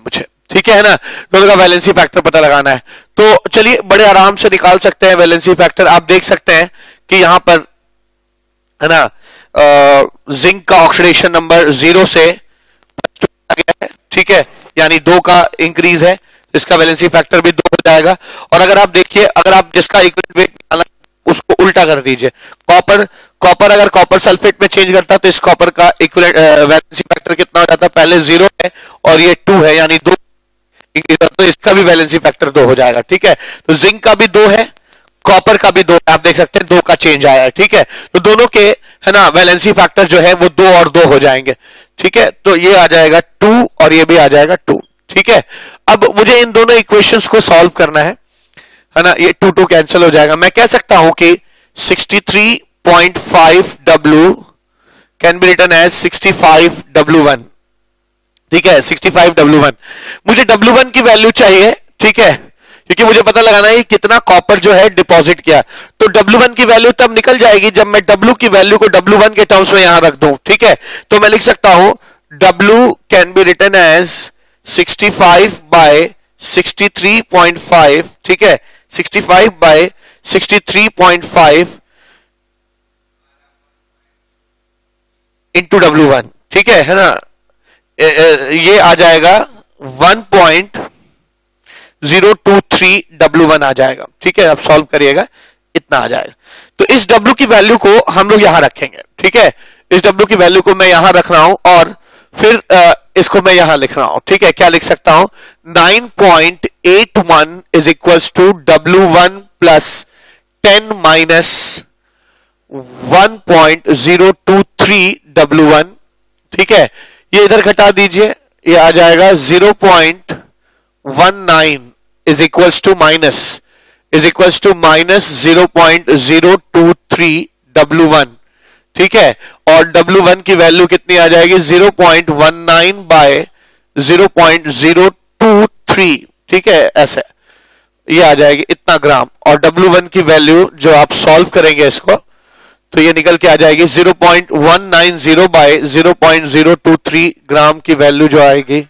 ठीक है ना, दोनों का वैलेंसी फैक्टर पता लगाना है। तो चलिए बड़े आराम से निकाल सकते हैं वैलेंसी फैक्टर। आप देख सकते हैं कि यहां पर है ना जिंक का ऑक्सीडेशन नंबर 0 से आ गया है, ठीक है, यानी 2 का इंक्रीज है, इसका वैलेंसी फैक्टर भी 2 हो जाएगा। और अगर आप देखिए, अगर आप जिसका इक्विवेलेंट वेट निकालना उसको उल्टा कर दीजिए, कॉपर अगर कॉपर सल्फेट में चेंज करता तो इस कॉपर का इक्विवेलेंट वैलेंसी फैक्टर कितना हो जाता, पहले 0 है और ये 2 है, यानी 2, तो इसका भी वैलेंसी फैक्टर 2 हो जाएगा। ठीक है, तो जिंक का भी 2 है, कॉपर का भी 2, आप देख सकते हैं 2 का चेंज आया है। ठीक है, तो दोनों के है ना वैलेंसी फैक्टर जो है वो 2 और 2 हो जाएंगे। ठीक है, तो ये आ जाएगा 2 और ये भी आ जाएगा 2। ठीक है, अब मुझे इन दोनों इक्वेशंस को सॉल्व करना है ना, ये 2 कैंसिल हो जाएगा। मैं कह सकता हूं कि 63.5 W can be written as 65 W1। ठीक है, 65 W1। मुझे W1 की वैल्यू चाहिए, ठीक है, क्योंकि मुझे पता लगाना है कितना कॉपर जो है डिपॉजिट किया। तो W1 की वैल्यू तब निकल जाएगी जब मैं W की वैल्यू को W1 के टर्म्स में यहां रख दूं। ठीक है, तो मैं लिख सकता हूं W can be written as 65 by 63.5। ठीक है, 65 बाय 63.5 इंटू W1। ठीक है ना, ये आ जाएगा 1.023 W1 आ जाएगा। ठीक है, आप सॉल्व करिएगा, इतना आ जाएगा। तो इस W की वैल्यू को हम लोग यहां रखेंगे। ठीक है, इस W की वैल्यू को मैं यहां रख रहा हूं और फिर इसको मैं यहां लिख रहा हूं। ठीक है, क्या लिख सकता हूं, 9.81 is equals to W1 plus 10 minus 1.023 W1। ठीक है, ये इधर घटा दीजिए, ये आ जाएगा 0.19 is equals to minus 0.023 W1। ठीक है, और W1 की वैल्यू कितनी आ जाएगी, 0.19 बाय 0.023। ठीक है, ऐसे ये आ जाएगी इतना ग्राम। और W1 की वैल्यू जो आप सॉल्व करेंगे इसको, तो ये निकल के आ जाएगी 0.190 बाय 0.023 ग्राम की वैल्यू जो आएगी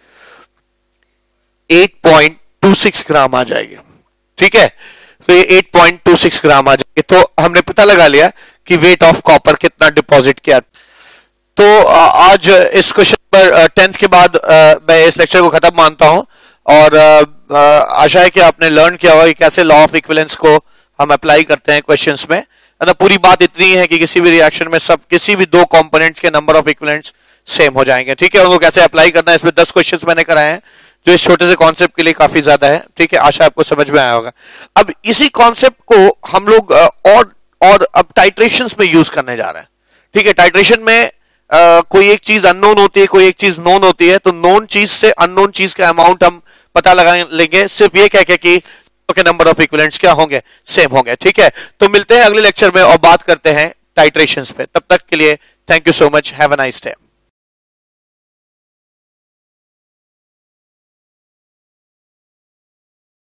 8.26 ग्राम आ जाएगी। ठीक है, तो ये 8.26 ग्राम आ जाएगी। तो हमने पता लगा लिया कि वेट ऑफ कॉपर कितना डिपॉजिट किया। तो आज इस क्वेश्चन पर 10th के बाद मैं इस लेक्चर को खत्म मानता हूं और आशा है कि आपने लर्न किया होगा कि कैसे लॉ ऑफ इक्विवेलेंस को हम अप्लाई करते हैं क्वेश्चंस में। ना पूरी बात इतनी है कि किसी भी रिएक्शन में सब किसी भी 2 कंपोनेंट्स के नंबर ऑफ इक्विवेलेंट्स सेम हो जाएंगे। ठीक है, उनको कैसे अप्लाई करना है, इसमें 10 क्वेश्चंस मैंने कराए हैं जो इस छोटे से कॉन्सेप्ट के लिए काफी ज्यादा है। ठीक है, आशा आपको समझ में आया होगा। अब इसी कॉन्सेप्ट को हम लोग और अब टाइट्रेशंस में यूज करने जा रहे हैं। ठीक है, टाइट्रेशन में कोई एक चीज अननोन होती है, कोई एक चीज नोन होती है, तो नोन चीज से अननोन चीज का अमाउंट हम पता लगा लेंगे सिर्फ ये कह के कि के नंबर ऑफ इक्विवेलेंट्स क्या होंगे, सेम होंगे। ठीक है, तो मिलते हैं अगले लेक्चर में और बात करते हैं टाइट्रेशंस पे। तब तक के लिए thank you so much, have a nice day.